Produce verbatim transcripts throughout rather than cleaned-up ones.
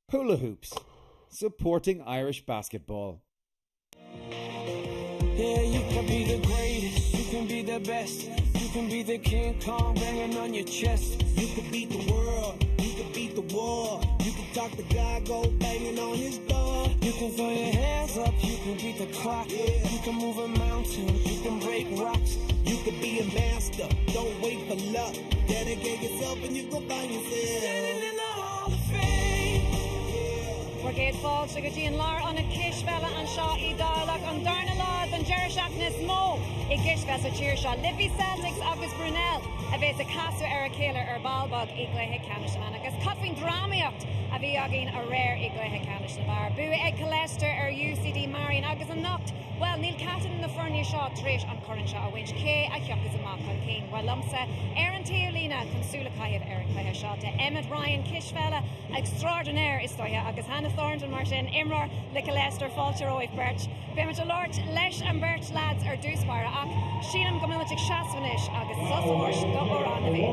Hula hoops, supporting Irish basketball. Yeah, you can be the greatest, you can be the best, you can be the King Kong banging on your chest. You can beat the world, you can beat the war, you can talk the guy, go banging on his door. You can throw your hands up, you can beat the clock, yeah. You can move a mountain, you can break rocks. You can be a master, don't wait for luck. Dedicate yourself and you go find yourself. Standing in the Hall of Fame. Brigade Falls, Sugarteen Lar on a Cispheil and Shaw E Dialogue on Darnalod and Jerishakness Mo. I Cispheil so cheer Shaw Liffey Celtics August Brunell. A bit of Casu Ericala or Balbog Iglehe Canishaman. Agus Coffin Dramiocht a Viogin a rare Iglehe Canishabar. Bua Egg Colester or U C D Marion Agus and Noct. Well, Neil Catton in the Furnier Shaw Trish on Curran Shaw Winch K. A Kyokas and Mock on Kane. Walumsa Aaron Teolina Consula Kayev Eric Kayev Shaw to Emmett Ryan Cispheil Extraordinaire Istoya Agus Hannah Thornton Martin Imrar Licolester Falcher Oif Birch. Bemit Lord Lesh and Birch lads are Deuspire Ak Sheelam Gomelmatic Shasvanish Agus Sussemarsh go Oranavi.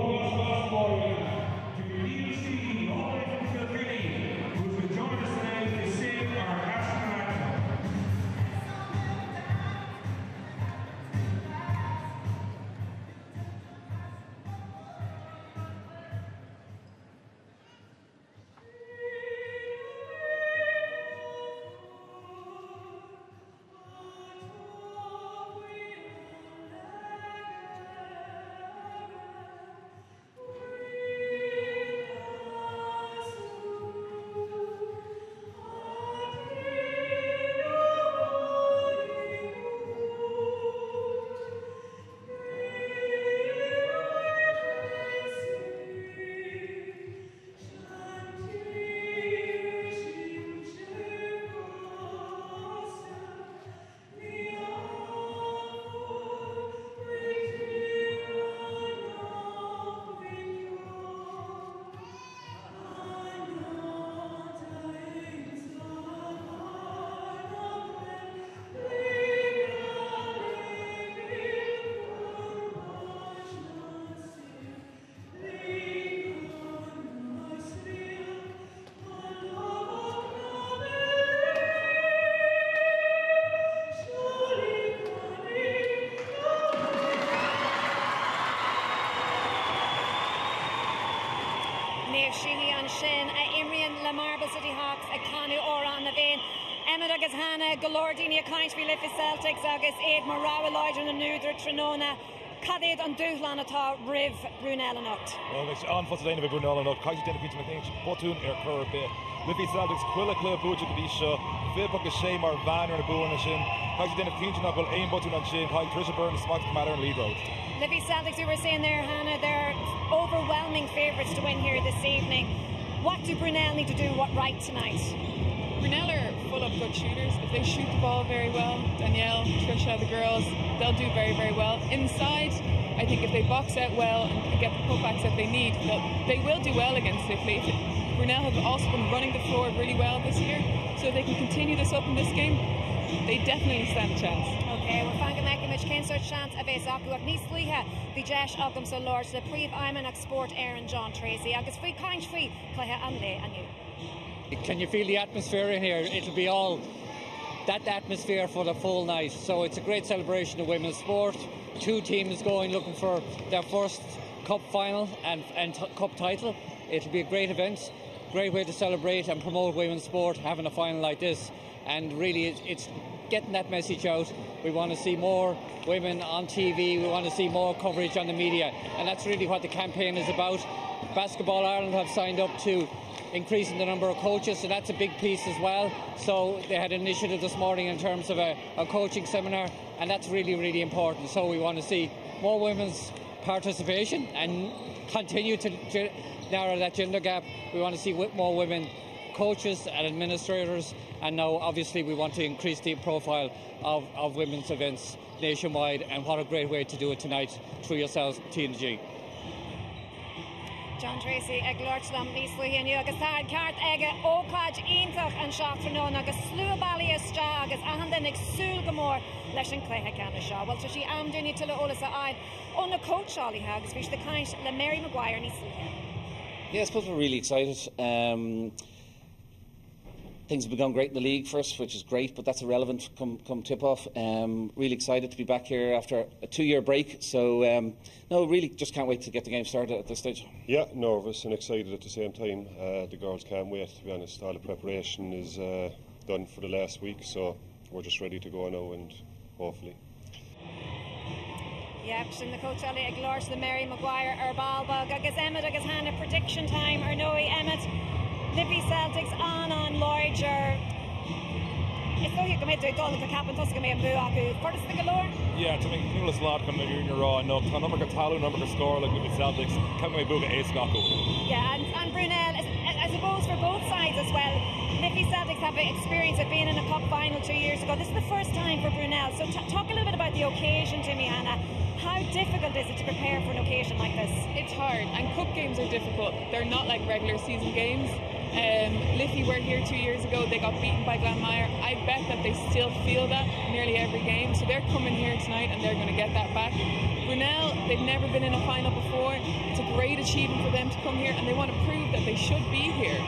City Hawks a Canu Oran na Bain Emmet agus Hannah Galordini a County Liffey Celtics agus Aid Marawa Lloyd and Nudra Trinona Cadid on Duhlan atá Riv Brunell and Ucht. Well, it's on for today with Brunell and Ucht. County Denny Pinch McNeach Bottoon Air Curve Liffey Celtics Quilla Club Buja Kadisha Philip Shame or Van or Boon and Shin. County Denny Pinch and Uncle Aim Bottoon and Shin. Hi Trisha Burns Smock Matter and Lead Road. Liffey Celtics, we were saying there, Hannah, they're overwhelming favourites to win here this evening. What do Brunell need to do what right tonight? Brunell are full of good shooters. If they shoot the ball very well, Danielle, Trisha, the girls, they'll do very, very well. Inside, I think if they box out well and get the putbacks that they need, they will do well against Liffey. Brunell have also been running the floor really well this year, so if they can continue this up in this game, they definitely stand a chance. Okay, we're finding Mekimich Kane such chance of a Zaku of Nice Liha, the Jash Occam so Lords, the Prev Iman Sport Aaron John Tracy, Agus Free Kind Free, Claha and Le and you. Can you feel the atmosphere in here? It'll be all that atmosphere for the full night. So it's a great celebration of women's sport. Two teams going looking for their first cup final and, and t cup title. It'll be a great event, great way to celebrate and promote women's sport, having a final like this. And really it's, it's getting that message out. We want to see more women on T V, we want to see more coverage on the media, and that's really what the campaign is about. Basketball Ireland have signed up to increasing the number of coaches, so that's a big piece as well. So they had an initiative this morning in terms of a, a coaching seminar, and that's really, really important. So we want to see more women's participation and continue to narrow that gender gap. We want to see more women coaches and administrators, and now obviously we want to increase the profile of, of women's events nationwide, and what a great way to do it tonight through yourselves, T N G. John Tracy, ag Lordslam, Nislu Hinu, agus Thad Cart, ag Okaj, Eintach, and Shock for None, agus Slua Stra, agus Ahandan, ag Sul Gamor, Leshan Clayha Canna Shaw. Well, so she am doing it to the Olasa Ide on the coach, Charlie Hags, which the kind, the Mary Maguire, Nislu Hinu. Yeah, I suppose we're really excited. Um, things have begun great in the league first, which is great, but that's irrelevant come, come tip-off. Um, really excited to be back here after a two-year break. So, um, no, really just can't wait to get the game started at this stage. Yeah, nervous and excited at the same time. Uh, the girls can't wait, to be honest. All the preparation is uh, done for the last week, so we're just ready to go now and hopefully. Yep, sin the coach Ali Glor the Mary Maguire Erbalbog agus Emmett agus Hannah prediction time or no Emmett Liffey Celtics on on Lloydger. It's go here come into dol the cap and tuska me and blue aku. First the galore. Yeah, to make Hula's lot come in your raw no ta number ka talu number ka score like with the Celtics come me buga ace gaku. Yeah, and, and Brunell I suppose for both sides as well. Liffey Celtics have experience of being in a cup final two years ago. This is the first time for Brunell. So t talk a little bit about the occasion to me, Hannah. How difficult is it to prepare for an occasion like this? It's hard, and cup games are difficult. They're not like regular season games. Um, Liffey were here two years ago. They got beaten by Glanmire. I bet that they still feel that nearly every game. So they're coming here tonight, and they're going to get that back. Brunell, they've never been in a final before. It's a great achievement for them to come here, and they want to prove that they should be here.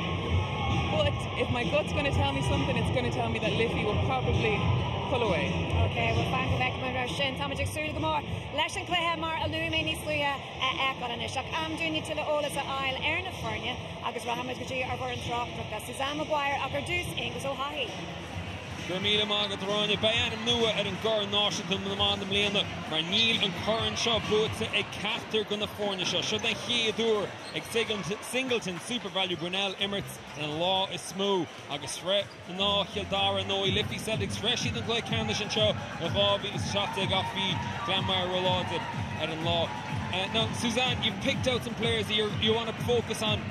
But if my gut's going to tell me something, it's going to tell me that Liffey will probably pull away. Okay, well, thank you very much. Shin, Tomajik Sulu Gamor, Leshan Cleha Mar Alumi Nisluya Ecolanishak. I'm doing you till all as a Isle, Erna Fernia, Agus Rahamad Gaji, Arbor and Rock, Suzanne Maguire, Akardus, Ingus O'Hahi. Gurmila Margaret Rania, Bayanam Nua, and Gur Washington, the man, the Mlena, Marnil and Curran Shaw, Boots, a Caster Gunnafornia Shaw, should they hear Dur, a Singleton, SuperValu, Brunell, Emirates, and Law is smooth. August Red, no, Hildara, no, Liffey Celtics, Freshy, the Clay Candish and Shaw, the Hobby, shot they got feed, Glanmire Rollarded, and Law. Uh, now, Suzanne, you've picked out some players that you you want to focus on,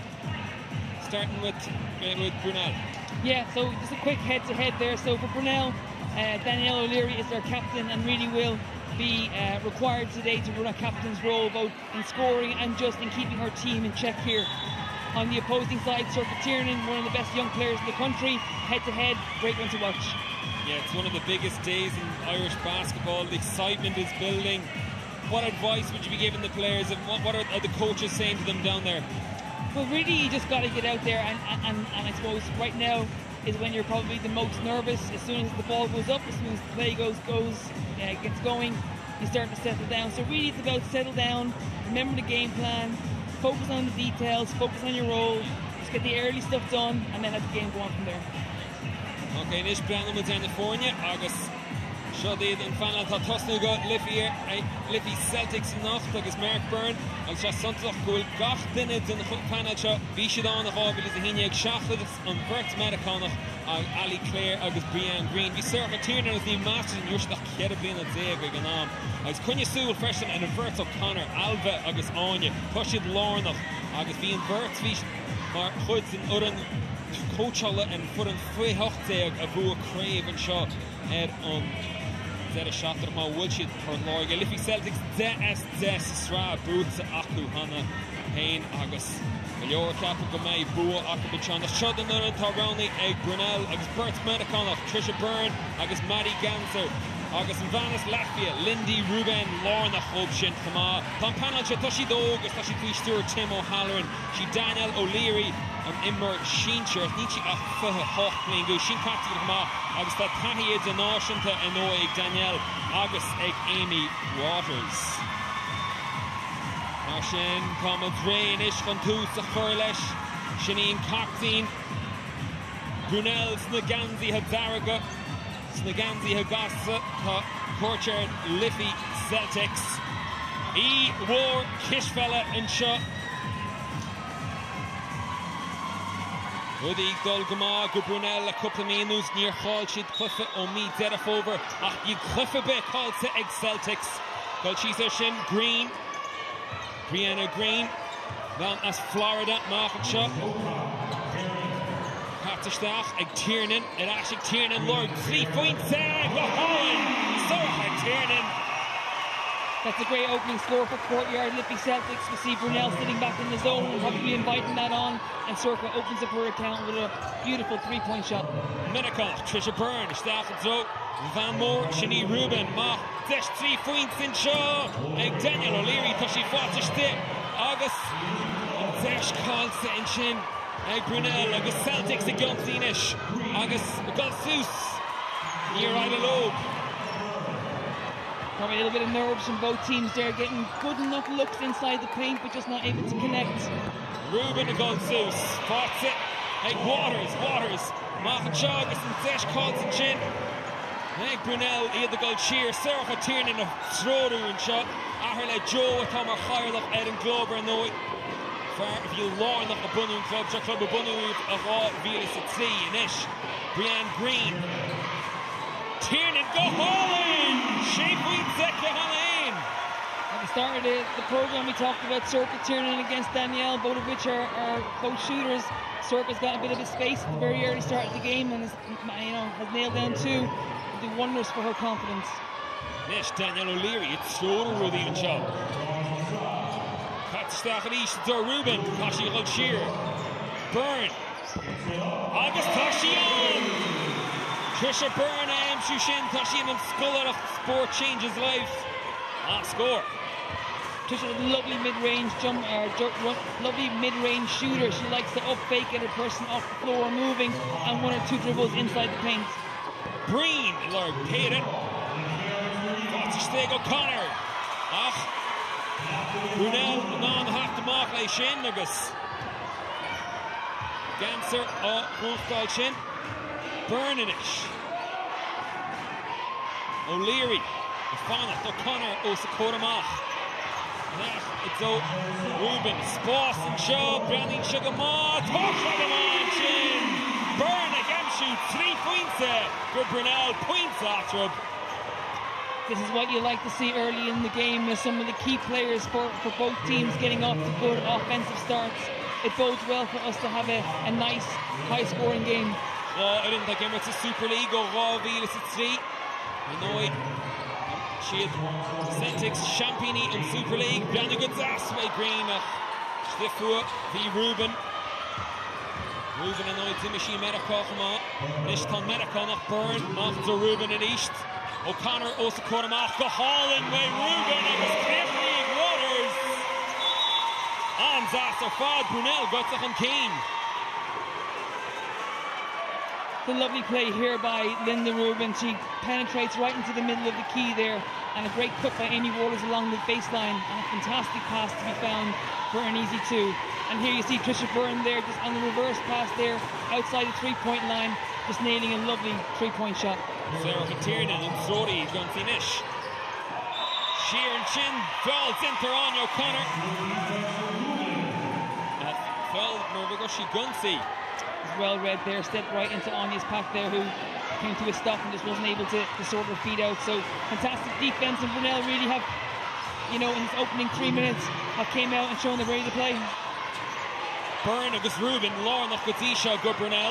starting with, uh, with Brunell. Yeah, so just a quick head-to-head there. So for Brunell, uh, Danielle O'Leary is their captain and really will be uh, required today to run a captain's role, both in scoring and just in keeping her team in check here. On the opposing side, Circa Tiernan, one of the best young players in the country, head-to-head, great one to watch. Yeah, it's one of the biggest days in Irish basketball. The excitement is building. What advice would you be giving the players, and what, what are, are the coaches saying to them down there? Well, really, you just got to get out there, and, and, and I suppose right now is when you're probably the most nervous. As soon as the ball goes up, as soon as the play goes, goes uh, gets going, you start to settle down. So really, it's about settle down, remember the game plan, focus on the details, focus on your role, just get the early stuff done, and then let the game go on from there. Okay, Nish Brandon with California, August. Shudid and Fanal Tatosnu got Liffey Liffey Celtics enough agus Mark Byrne and Sha Suntloch Gul Gach Dinid and Fanal Sha Bishadon of Obil is a Hinig Shachlid on Bert Mediconach Ali Clare agus Brian Green. We serve a Tiernan as the Masters and Yushla Kerabin and Zega Ganam. As Kunya Sewell Freshen and Vert O'Connor, Alva agus Anya, Pushid Lornoch, agus being Bert Fish, Mark Hoods and Uran Coachella and Furan Free Hochteg, Abu Crave and Shaw Ed on. A shot that my Woolshed for Lorga. Liffey Celtics D S D Sra Boots Aku Hana Hain August. Your cap of May Bua Akabichan. The shot and then Taroni Egg Brunell August Bert Mediconov Trisha Byrne August Maddie Ganser August Vanis Latvia Lindy Ruben Lorna Hobshin Kama Tom Panel Chatoshi Dog Tashi Fish Stewart Tim O'Halloran She Daniel O'Leary and Immer Sheencher Nichi Afa Hawk Lingu Shin Kati Kama August that Tahi is an Oshanta and Oeg Danielle August Egg Amy Waters Marshin Common Drain Ishkantu Sakurlesh Shaneen Coxine Brunell Snaganzi Hazaraga Snaganzi Hagasa Courtyard Liffey Celtics E War Kishfella and Shaw Udi Dolgama go Brunell a couple of minutes near Hall she'd Cliffa on me dead off over ah you Cliffa bit called to Egg Celtics Gold she's Shin Green Brianna Green down as Florida Market Shaw Paterstach Egg Tiernan and actually Tiernan Lord three points there Sorry Tiernan. That's a great opening score for Courtyard Liffey Celtics. We see Brunell sitting back in the zone and probably inviting that on, and Circa opens up her account with a beautiful three-point shot. Medical, Trisha Byrne, Staff and Zoe, Van Moore, Shani Rubin, Ma, Desh three points in Shaw, and Daniel O'Leary, Tashi Fatishte, August, and Desh calls it in Shin. Ag Brunell agus Celtics a Gunsiinish agus Gulsus near Isla Loeb. Probably a little bit of nerves from both teams there, getting good enough looks inside the paint but just not able to connect. Ruben a Gulsus fights it. Ag Waters, Waters Martin Chagas and Zesh calls and chin. Ag Brunell iad the goal cheer. Sercha Tiernan of Schroeder and shot. Aherle Joe with Tomer Chairlach Ed and Glover and Noy. If you learn that the Bunny Club, the Club of Bunny of all Venus at sea, and Ish, Brian Green, Tiernan go Holland, Shape Weed Zeka Halain. At the start of the, the program, we talked about Sercha Tiernan against Danielle, both of which are, are both shooters. Sercha's got a bit of a space at the very early start of the game and has, you know, has nailed down two. Will do wonders for her confidence. Nish Danielle O'Leary, it's Schroeder with even shot. Stachel East to Ruben, Tashi Shear, Byrne, August Tashian, Trisha Byrne, I am Shushin, Tashian and Sculler, sport changes life. Ah, score. Trisha with a lovely mid-range jump, uh, lovely mid-range shooter. She likes to up fake, get her person off the floor moving, and one or two dribbles inside the paint. Breen, Lord Payton, Steg O'Connor, ah. Brunell non hat de mark lei sin agus Ganser o Wolfdal sin Burninish O'Leary Fanat O'Connor o Sakoramach it's o Ruben Sposs and Shaw Brandon Sugarma Toshagaman Chin Burn again shoot three points there for Brunell points after. This is what you like to see early in the game with some of the key players for, for both teams getting off to good offensive starts. It bodes well for us to have a, a nice, high-scoring game. Oh, I didn't think it was a Super League or Raw Velas at three. Annoyed. She had Celtics Champini in Super League. Brandon Goodsas by Green. Stiffua v Ruben. Ruben annoyed Timothy Medicott. Nishton Medicott nach Byrne. After Ruben in East. O'Connor also caught him off. Go Holland by Ruben agus Cliffy Waters. On Zasser Fad Brunell got to him Keane. The lovely play here by Linda Ruben. She penetrates right into the middle of the key there, and a great cut by Amy Waters along the baseline, and a fantastic pass to be found for an easy two. And here you see Trisha Byrne there just on the reverse pass there outside the three-point line, just nailing a lovely three-point shot. Sarah Tiernan and Srodi Gunsiinish. Sheer and Chin falls into Anya O'Connor. Uh, fell Mervigoshi Gunsi. Was well read there, stepped right into Anya's pack there, who came to a stop and just wasn't able to, to sort her feet out. So fantastic defense, and Brunell really have, you know, in his opening three minutes, have came out and shown they're ready to play. Byrne agus Ruben, Lauren of Gatisha, good Brunell.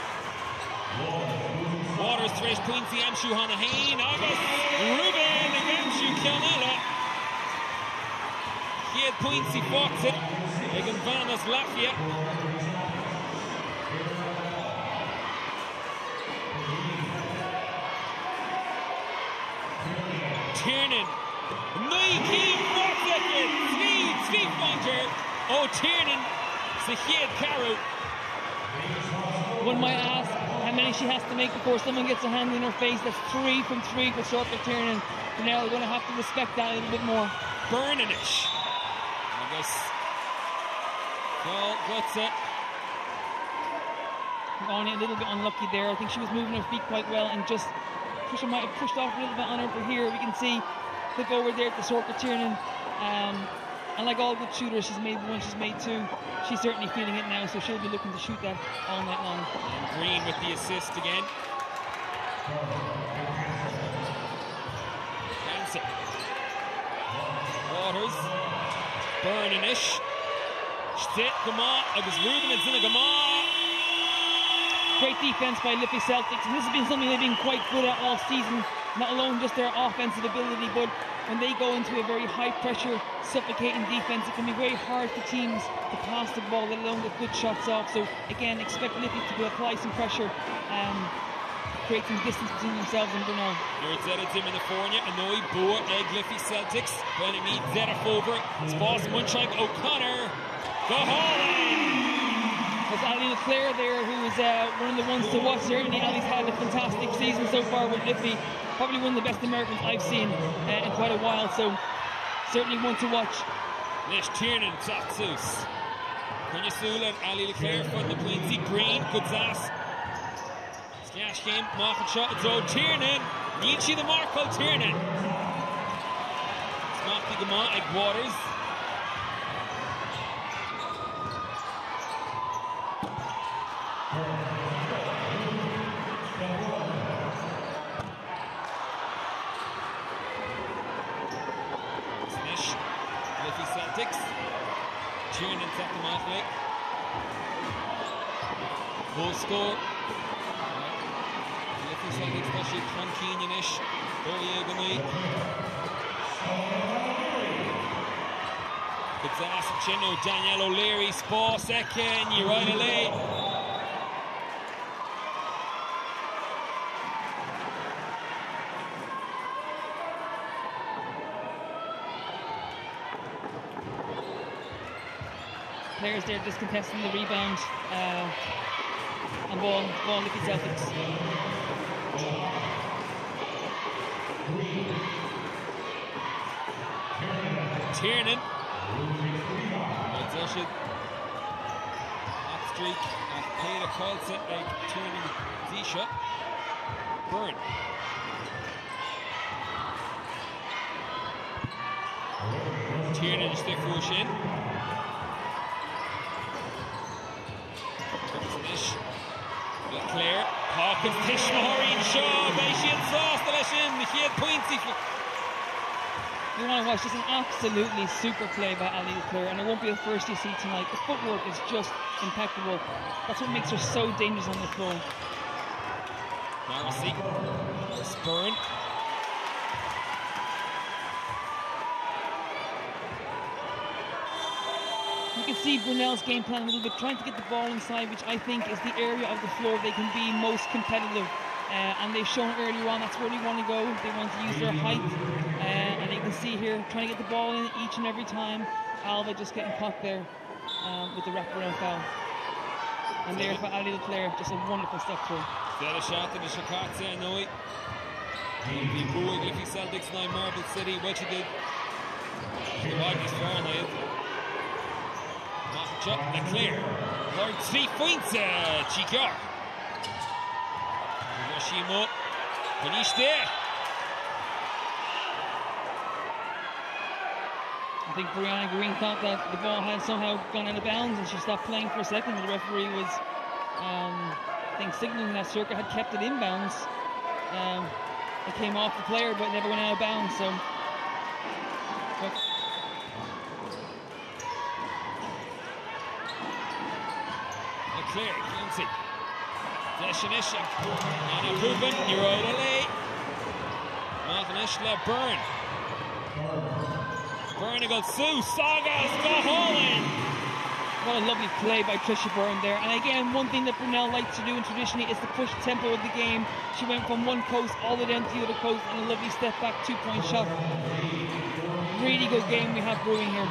Waters Trish Quincy Amshu Hanahain August Ruben Amshu Kianella. He had Quincy Fox it. Again Vanas Latvia. Tiernan. Nike Fox it. Speed, speed pointer. Oh Tiernan. Sahid Caru. One might ask how many she has to make before someone gets a hand in her face. That's three from three for Sercha Tiernan. Brunell are going to have to respect that a little bit more. Burninish. I guess. Well, that's it. Anya a little bit unlucky there. I think she was moving her feet quite well, and just Trisha might have pushed off a little bit on her. But here we can see click over there to Sercha Tiernan. Um, and like all good shooters, she's made one, she's made two. She's certainly feeling it now, so she'll be looking to shoot that all night long. And Green with the assist again. Hansen. Waters. Burninish. Stitt, Gama, Agus Ruben and Zina Gama. Great defense by Liffey Celtics, and this has been something they've been quite good at all season. Not alone just their offensive ability, but when they go into a very high pressure, suffocating defense, it can be very hard for teams to pass the ball, let alone get good shots off. So again, expect Liffey to apply some pressure and create some distance between themselves and Brunell. Here it's Zeta Tim in the Fornia, Annoy, Boer, Egg, Liffey Celtics. When it meets Zeta Fover, Sposs, Munchak, O'Connor, go Holland! As Ali Leclerc there, who is uh, one of the ones to watch. Certainly, Ali's had a fantastic season so far with Liffey. Probably one of the best Americans I've seen uh, in quite a while. So certainly one to watch. Nish Tiernan, Tatsus. Conya Sula and Ali Leclerc for the Quincy Green. Good sass. Splash game, market shot, it's all Tiernan. Nietzsche the Marco Tiernan. Smarty the Ma, Egg Waters. Nish, Liffey Celtics. Tiernan set them off late. Full score. Liffey Celtics, especially Clonkeenish. Borieganui. Pizzas, Chino, Daniel O'Leary, Spa second, Uriah Lane. Players there just contesting the rebound uh, and ball, ball Liffey Celtics. Tiernan. Possession. Hot streak. Peter Colson. Tiernan. Zisha. Burn. Tiernan stick push in. Leclerc, Hawkins, Tishmahori, Shaw, Bayesian Sauce, the Leshin, Michiel Pointy. You want to watch, this is an absolutely super play by Ali Leclerc, and it won't be the first you see tonight. The footwork is just impeccable. That's what makes her so dangerous on the floor. Morrissey, Spurn. You can see Brunell's game plan a little bit, trying to get the ball inside, which I think is the area of the floor they can be most competitive. Uh, and they've shown earlier on that's where they want to go. They want to use their height. Uh, and you can see here, trying to get the ball in each and every time. Alva just getting caught there um, with the wraparound foul. And there's by Ali Leclerc, just a wonderful step through. Dead a shot to the Shakatse, I know it. The Boog, Liffey Celtics, nine Marble City, what you did. The Wagner's Fahrenheit. Shot Leclerc. Lord three points, uh, Chikar. Hiroshima. Finish there. I think Brianna Green thought that the ball had somehow gone out of bounds and she stopped playing for a second. The referee was, um, I think, signaling that Circa had kept it inbounds. Um, it came off the player but never went out of bounds. So. But, Leclerc, Clancy. Fleshinish, Anna Ruben, Uriah Lay. Martin Ishla, Burn. Burn got Sue, Sagas, got Holland. What a lovely play by Trisha Byrne there. And again, one thing that Brunell likes to do and traditionally is to push the tempo of the game. She went from one coast all the way down to the other coast and a lovely step back two-point shot. Really good game we have brewing here.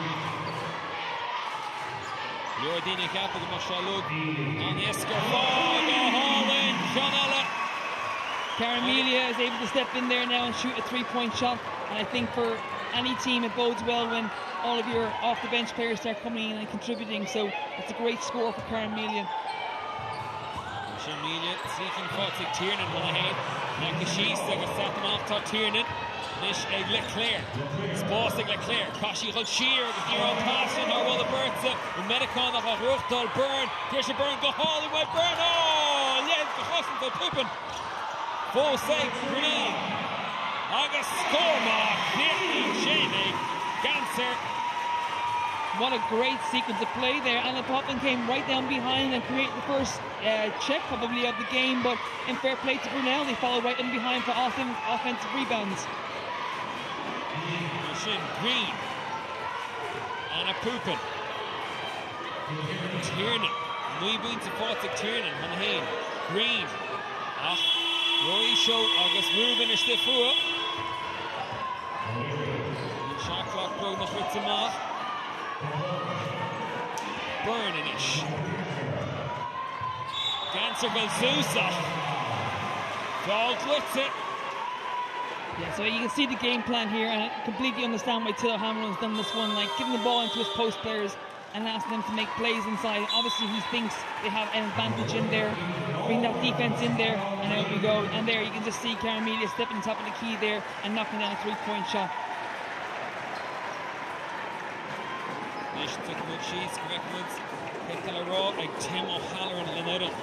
Jordini Capital Mashalud on Esker Holland, Janella. Caramelia is able to step in there now and shoot a three-point shot. And I think for any team it bodes well when all of your off-the-bench players start coming in and contributing. So it's a great score for Caramelia. Caramelia seeking Fotic Tiernan Monahan. Nakashis, they got set them off to Tiernan. Nish Leclerc. Spasig Leclerc. Kashi Hulshir with the own passing. Or will the Burns with Medicon of a Ruchtal Burn. Trisha Burn go hall and went Burn. Oh, yes, the Husson to Pippin. Full save, Brunell. August Scorma. Jamie Ganser. What a great sequence of play there. Anna Poplin came right down behind and created the first uh, check probably of the game, but in fair play to Brunell, they followed right in behind for awesome offensive rebounds. Green. Anna Poopin. Tiernan. Nuibin to Fotic Tiernan. Monahan. Green. Ah. Rory Show. August Ruben is the four. Shot clock broke up with them off. Burninish. cancer goal Sousa. Dog with it. Yeah, so you can see the game plan here, and I completely understand why Till Hamlin's done this one, like giving the ball into his post players and asking them to make plays inside. Obviously he thinks they have an advantage in there, bring that defence in there, and out we go. And there you can just see Caramelia stepping on top of the key there and knocking down a three-point shot. Nish took a good sheets, Quebec-Woods, Ketala Raw, like Tim O'Halloran and Lenodon.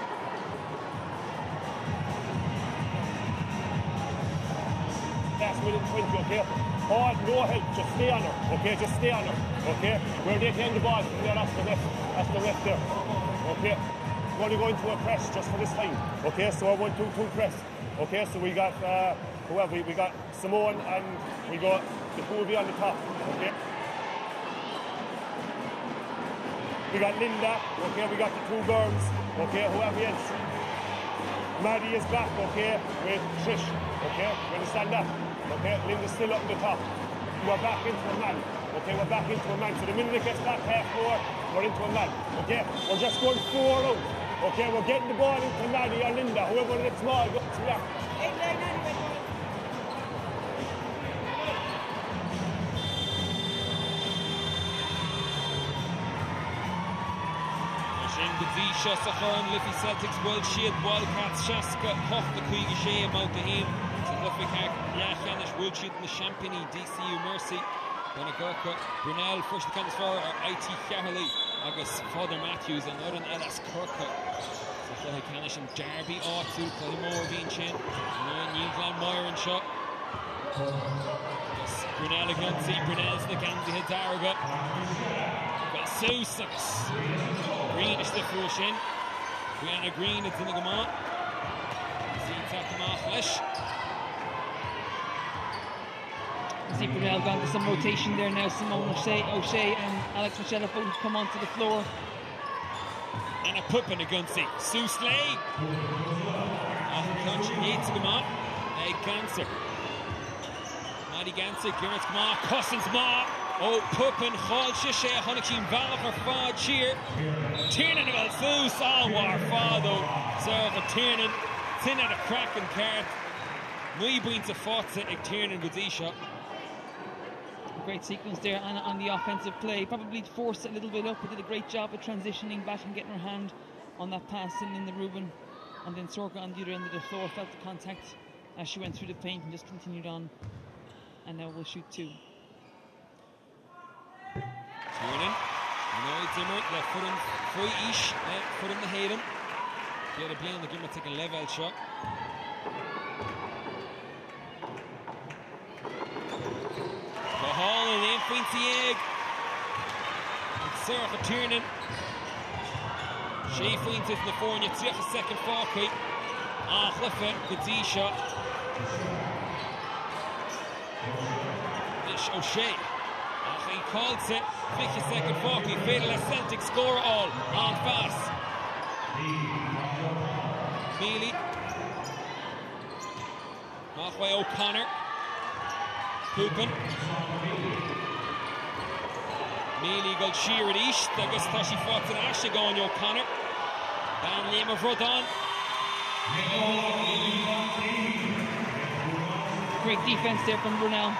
That's within twenty, okay? Oh, no help, just stay on her, okay? Just stay on her, okay? Where they can the ball from there, that's the left, that's the left there, okay? We're only going to a press just for this time, okay? So I went to two press, okay? So we got, uh, whoever, we, we got Simone and we got the Paudie on the top, okay? We got Linda, okay? We got the two girls, okay? Whoever else. Maddie is back, okay? With Trish, okay? You understand that? Okay, Linda's still up in the top. We're back into a man. Okay, we're back into a man. So the minute it gets back half floor, we're into a man. Okay, we're just going four out. Okay, we're getting the ball into Maddie or Linda, whoever it's small, go to that. Gazisha, Saharan, Liffey Celtics, World Shield, Wildcats, Shaska, Huff, the Quiggy Shea, Mount Dahim, Liffey Cark, Yachanish, World Shield, the Champany, D C U Mercy, Donagurka, Brunell, First Counts for I T Caherley, August Father Matthews, and Odin Ellis Kirka. So Canish and Darby, Otsu, Cullimore, Dean Chin, New Glen Moyer and Shaw. Brunell again, see Brunell's the Ganzi Hidaraga. Got Sussex. Green is the first in. Brianna Green is in the Gama. See Takamach See Brunell gone to some rotation there now. Simone O'Shea, O'Shea and Alex Michelle both come onto the floor. And a Puppin against it. Sue Slay. Coach needs to come on. A Ganser. Maddie Ganser, Garrett come on. Cousins Ma. Oh, Puppin, Hall Shisha, Honachim Valach or Fad Cheer. Tiernan about Sue, oh, war Fado. Serve a Tiernan. Tin at a cracking cart. Muy buint to Forza, a Tiernan with these shot. Great sequence there on, on the offensive play. Probably forced it a little bit up, but did a great job of transitioning back and getting her hand on that pass in, in the Ruben. And then Sorka on the other end of the floor felt the contact as she went through the paint and just continued on. And now we'll shoot two. Tiernan, Noy Zimmer, left foot in Foy Ish, left foot in the Hayden. The other blame, the Gimmer taking a level shot. Hall and then Quincy Egg. Sarah Tiernan. Shea Fuentes in the four and you see a second forky. Ah, Cliffe, good D shot. Nish O'Shea. Ah, he calls it. fifty second forky. Fatal as Celtic score all on fast. Mealy. Halfway O'Connor. Coopin. Mealy goes sheer at East. I guess Tashi fought to Ashley going O'Connor. Van Lima of Rodon. Great defense there from Brunell.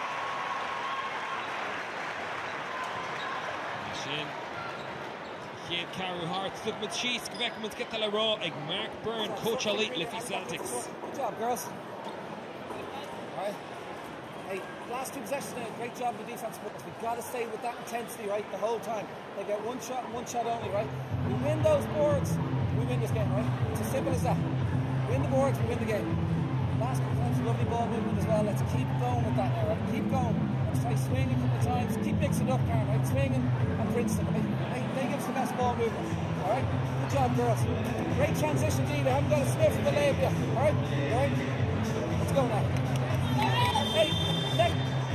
Shin. Shane Carew Hart. Look with Shees. Quebec women's get the raw. Like Mark Byrne, Coach Elite, Liffey Celtics. Good job, girls. Alright. Hey, last two possessions, a great job of the defense, but we've got to stay with that intensity, right, the whole time. They get one shot and one shot only, right? We win those boards, we win this game, right? It's as simple as that. Win the boards, we win the game. Last couple of times, lovely ball movement as well. Let's keep going with that now, right? Keep going. Let's try swinging a couple of times. Keep mixing it up, Karen, right? Swinging and Princeton, right? They, they give us the best ball movement, all right? Good job, girls. Great transition, Dee. They haven't got a sniff of the layup yet, all right? All right? Let's go now. Hey, next.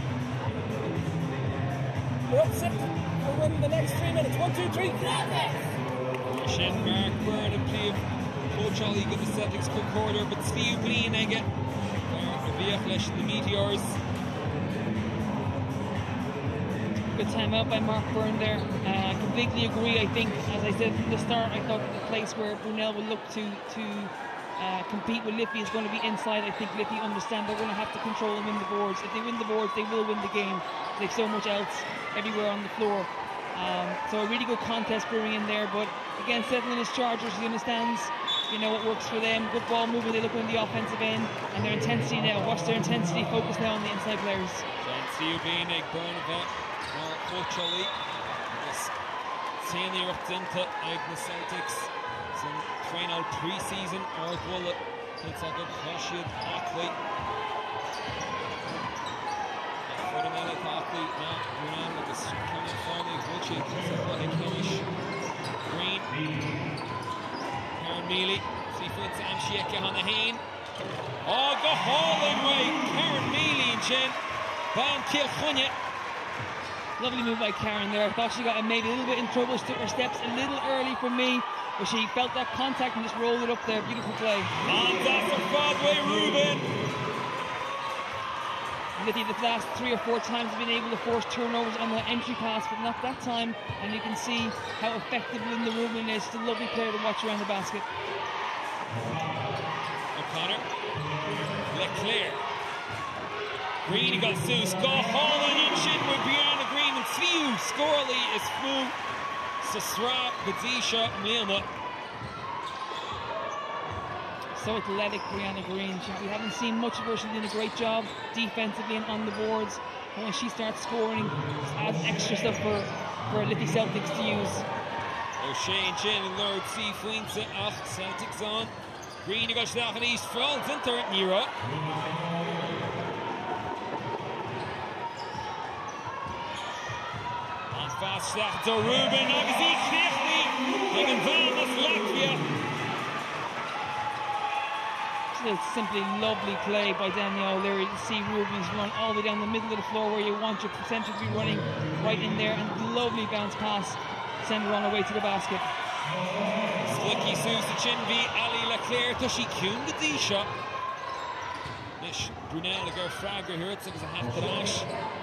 We're up six. We're winning the next three minutes. One, two, three. Shin Mark Byrne and play of Coach Ollie give the Celtics quick quarter, but Steve Bleen again. The Viachlesh, the Meteors. Good time out by Mark Byrne there. I uh, completely agree. I think, as I said from the start, I thought the place where Brunell will look to to uh, compete with Liffey is going to be inside. I think Liffey understand they're going to have to control and win the boards. If they win the boards, they will win the game. They've so much else everywhere on the floor. Um, so a really good contest brewing in there. But again, settling his Chargers, he understands, you know, what works for them. Good ball movement. They look on the offensive end, and their intensity now. Watch their intensity. Focus now on the inside players. See you being a burn of it. Culturally, just seeing the up into the Celtics. Some train out pre-season or Hula. It's a good Courtyard Liffey. For the minute, athlete now Brunell with the coming finally. Gucci, Cispheil, Kirish, Green, Karen Mealy. See if it's Amshieka on the Hain. Oh, go hauling way. Karen Mealy and Jen. Van Kilchunye. Lovely move by Karen there. I thought she got maybe a little bit in trouble. She took her steps a little early for me, but she felt that contact and just rolled it up there. Beautiful play. And that's a Broadway Ruben. Liffey the last three or four times have been able to force turnovers on the entry pass, but not that time. And you can see how effective Linda Ruben is. It's a lovely player to watch around the basket. O'Connor. Leclerc. Green got Seuss. Go Holland and Shin with Brianna Green and Sliu. Scorley is Fu. Sasra, Badisha, Milna. So athletic, Brianna Green. She, we haven't seen much of her. She's doing a great job defensively and on the boards. But when she starts scoring, just adds extra stuff for, for Liffey Celtics to use. O'Shea and Shin and Lord C. Fuinza. Ach, Celtics on. Green got Schlagen East. Falls into Nero. Fast start to Ruben, obviously clearly tegen Valdes Latvia. It's a simply lovely play by Danielle O'Leary to see Rubens run all the way down the middle of the floor where you want your center to be running right in there, and lovely bounce pass, send her on her way to the basket. Slicky Susa Chinvi, Ali Leclerc, Tushi Kuhn the D shot. Nish Brunell again Fragger here, it's a half to dash.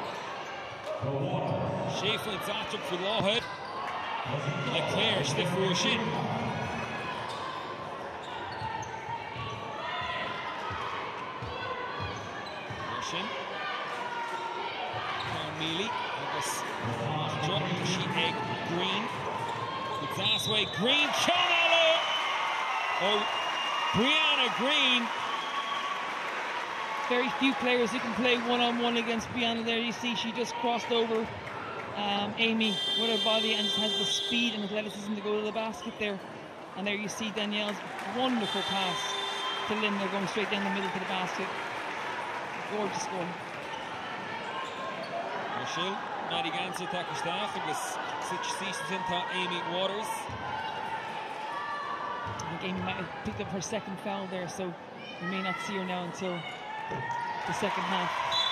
Schaefer and Zatrip for Lawhead. Leclerc, stiff for Shin. Shin. Mealy. Agus drop. She egg Green. It's last way. Green. Chanelo. Oh, Brianna Green. Very few players who can play one-on-one against Brianna there. You see she just crossed over um, Amy with her body and just has the speed and athleticism to go to the basket there. And there you see Danielle's wonderful pass to Linda going straight down the middle to the basket. Gorgeous goal. Michelle, Maddie Ganser, Taka Staff, and this Cispheil to Amy Waters. I think Amy might have picked up her second foul there, so we may not see her now until the second half.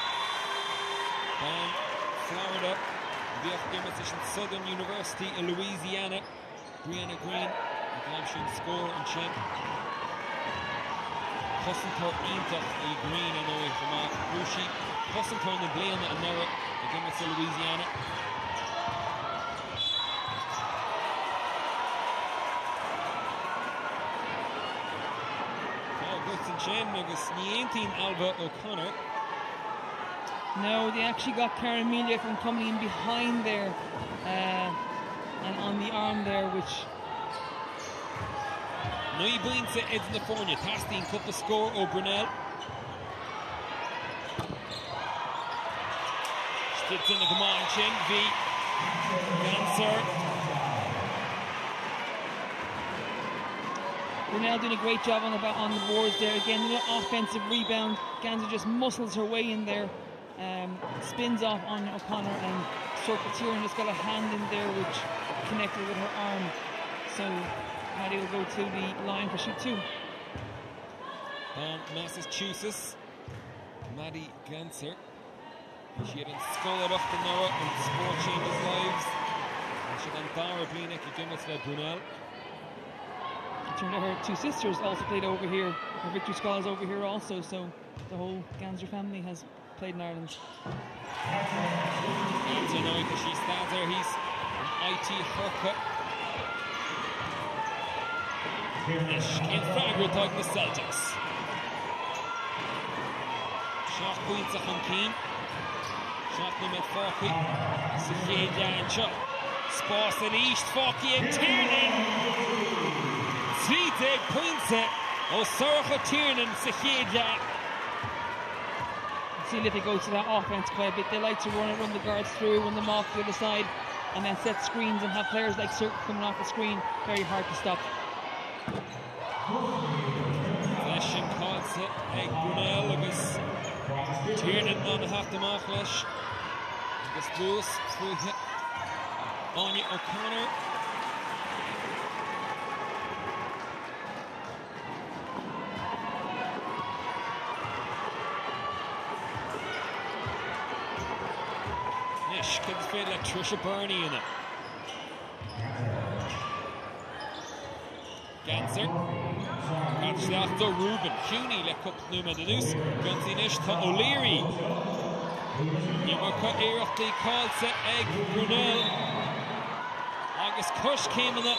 Down Florida, the academic session, Southern University in Louisiana. Brianna Green, the Hampshire score and Chen. Hussentor Intach, a Green and away from Mark Rushi. Hussentor and Blaine and Nora, academic of Louisiana. Alba O'Connor. No, they actually got Karen Amelia from coming in behind there uh, and on the arm there, which Nui Buinsa Eds in the Fornia, Tasting Cup of score o Brunell. Stitz in the command chin, V. Ganser. Brunell doing a great job on the, on the boards there. Again, a little offensive rebound. Ganser just muscles her way in there. Um, spins off on O'Connor and circles here and just got a hand in there which connected with her arm. So Maddie will go to the line for shoot two. On Massachusetts, Maddie Ganser. She had scored off the Nora and sport changes lives. And she then Dara Blinek against Brunell. Turned out her two sisters also played over here. Her Victory Scholars over here also, so the whole Ganser family has played in Ireland. Tonight, she stands there. He's an I T haircut. Cén Fragger type the Celtics. Shot points a Hunkeen. Shot them at Forky. Cispheil down shot. Spas the East. Forky and Tiernan. Three dig points it. O'Sorcha Tiernan. Cispheil down. See if they go to that offense quite a bit. They like to run it, run the guards through, run them off the other side, and then set screens and have players like Cirque coming off the screen. Very hard to stop. Fleshin calls it ag Brunell agus Tiernan on the half the mark leis agus Lewis through hit Anya O'Connor. Nish kids feel like Trisha Burney in it. Ganser. Ganser after Ruben. Cuny le cup numa the noose. Gunsinish to O'Leary. Yamaka Eirachty calls it egg Brunell. August Kush came in it.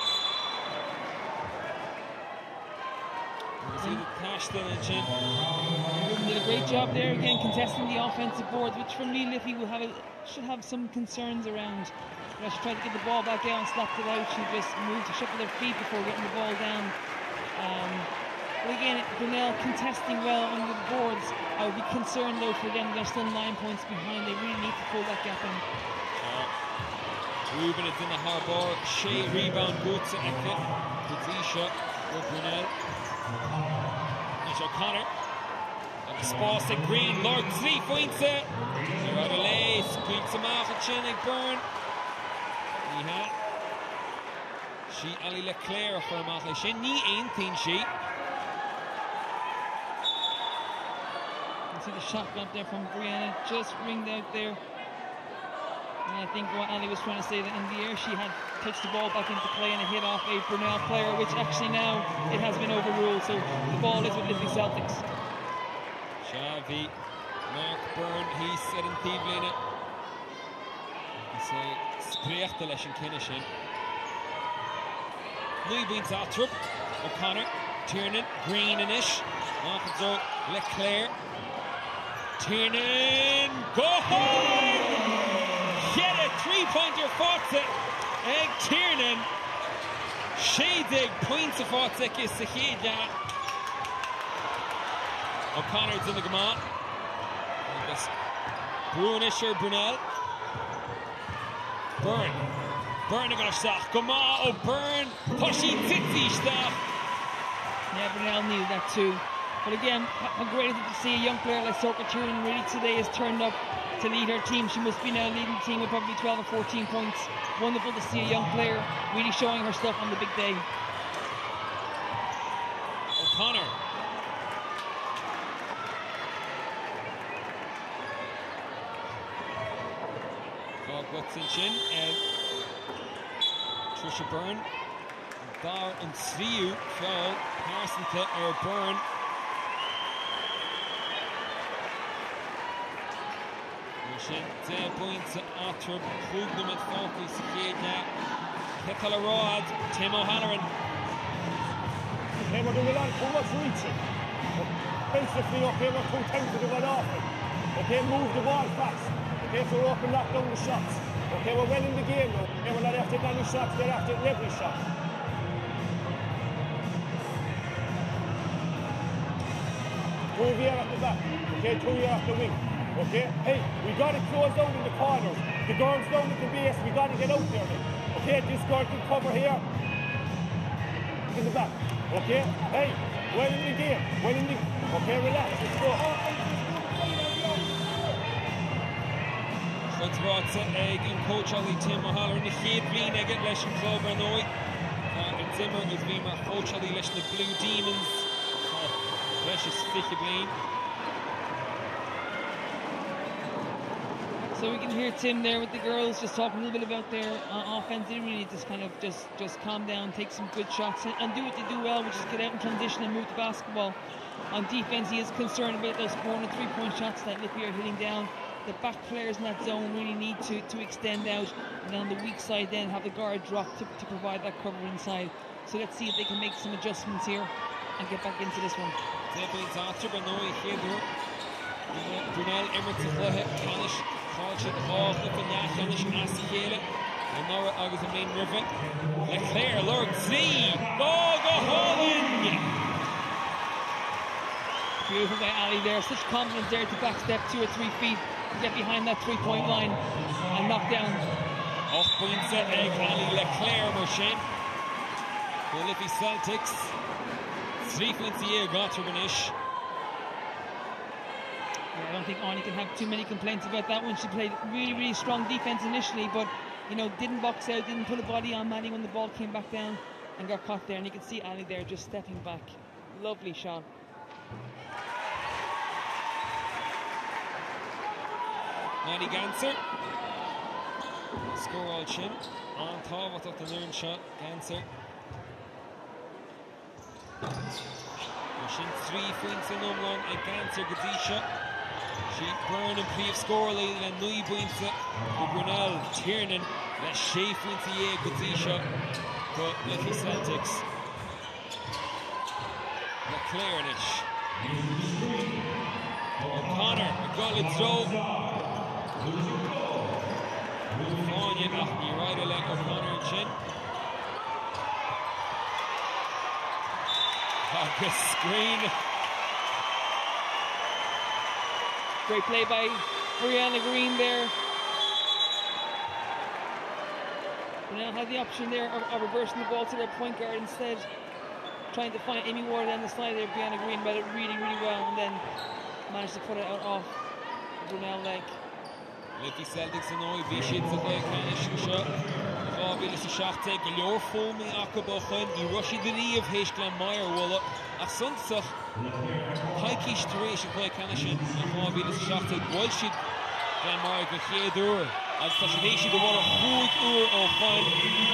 See the cash still in chin. Did a great job there again contesting the offensive boards, which for me Liffey will have a, should have some concerns around. She tried to get the ball back down, slapped it out. She just moved to shuffle their feet before getting the ball down. Um, but again, Brunell contesting well under the boards. I would be concerned though for them. They're still nine points behind. They really need to pull that gap in. Uh, Ruben is in the hard ball. Shea rebound, boots at Ekka. Budzisha with Brunell. Nish O'Connor. And the Spas and Green. Lord three points it. They're out of lace. Points him off at Chinnig Byrne. Yeah. She Ali Leclerc for a match. She need anything. She. You can see the shot up there from Brianna, just ringed out there. And I think what Ali was trying to say that in the air she had touched the ball back into play and a hit off a Brunell player, which actually now it has been overruled. So the ball is with Liffey Celtics. Shavi, Mark Byrne, he's sitting thievery in it. He say. Sprechte leis an cinenne sin. Nui bhaint Atrub, O'Connor, Tiernan, Green inish. Nachadó Leclerc. Tiernan, go home! Get a three-pointer fáte ag Tiernan. Sédig points a fáte ag Cispheil. O'Connor's in the gama. Agus Brunish or Brunell. Byrne. Byrne going to stop. Come on, oh, Byrne. Pushing sixty stuff. Yeah, Brunell needed that too. But again, how great is it to see a young player like Sorcha Tiernan really today has turned up to lead her team. She must be now leading the team with probably twelve or fourteen points. Wonderful to see a young player really showing her stuff on the big day. O'Connor. What's in chin and Trisha Byrne Dar and Sriu foul Parson to or Byrne. Shin ten points at Atrub Hugdom at Focus Kenya Ketala Rod Tim O'Halloran. Okay, we're going on too much reaching. Defensively up here, we're too tempted to run off it. Okay, move the ball fast. Okay, so we're up and lock down the shots. Okay, we're well in the game now. Okay, we're not after any shots, they're after every shot. Two of you at the back. Okay, two of you at the wing. Okay, hey, we got to close down in the corners. The girls down at the base, we got to get out there then. Okay, this girl can cover here. In the back. Okay, hey, well in the game. Well in the okay, relax, let's go. Let's watch it egg and coach Ali Tim O'Halloran. The head blin egg at Lesh and Club and Oi. And Zimmer is being my coach Ali Lesh the Blue Demons. Precious thick blin. So we can hear Tim there with the girls just talking a little bit about their uh, offense. They really need to kind of just, just calm down, take some good shots, and, and do what they do well, which is get out in transition and move the basketball. On defense, he is concerned about those corner three-point shots that Liffey are hitting down. The back players in that zone really need to, to extend out, and on the weak side then have the guard drop to, to provide that cover inside. So let's see if they can make some adjustments here and get back into this one. Brunell, Emirates of Lehe, Canish, Colchin, Hall, Liffey, Canish, Ascale, and Nora August and Main River. Leclerc, Lord Z, oh, go Holland! Beautiful by Ali there, such confidence there to backstep two or three feet, get behind that three-point line and knock down. Off points at Egg, Ali Leclerc, Marchin. The Liffey Celtics. Three points a year, Gotterbanish. Yeah, I don't think Arnie can have too many complaints about that one. She played really, really strong defense initially, but you know, didn't box out, didn't put a body on Maddie when the ball came back down and got caught there. And you can see Ali there just stepping back. Lovely shot. Maddie Ganser. Score all chin. On top of the learn shot. Ganser. Machine three points in Umlong and Ganser Gadisha. She burn and play of score lead and nine points for Brunell. Tiernan. That's she points a year Gadisha. But Liffey Celtics. Leclerc. O'Connor. A goal throw. Fáinne nach ní ráide le O'Connor sin. Agus screen. Great play by Brianna Green there. Brunell had the option there of, of reversing the ball to their point guard instead. Trying to find Amy Ward down the side there. Brianna Green read it really, really well and then managed to put it out off the Brunell leg. Liffey Celtics and all the shits of the Canish shot. Paudie is a shot take. Your foamy Akabochan. You rush the knee of Hishglan Meyer. Well, a sunset. High key situation play Canish and Paudie is a shot take. Well, she Glan Meyer got here door. As such a nation, the one a hood ur of fun.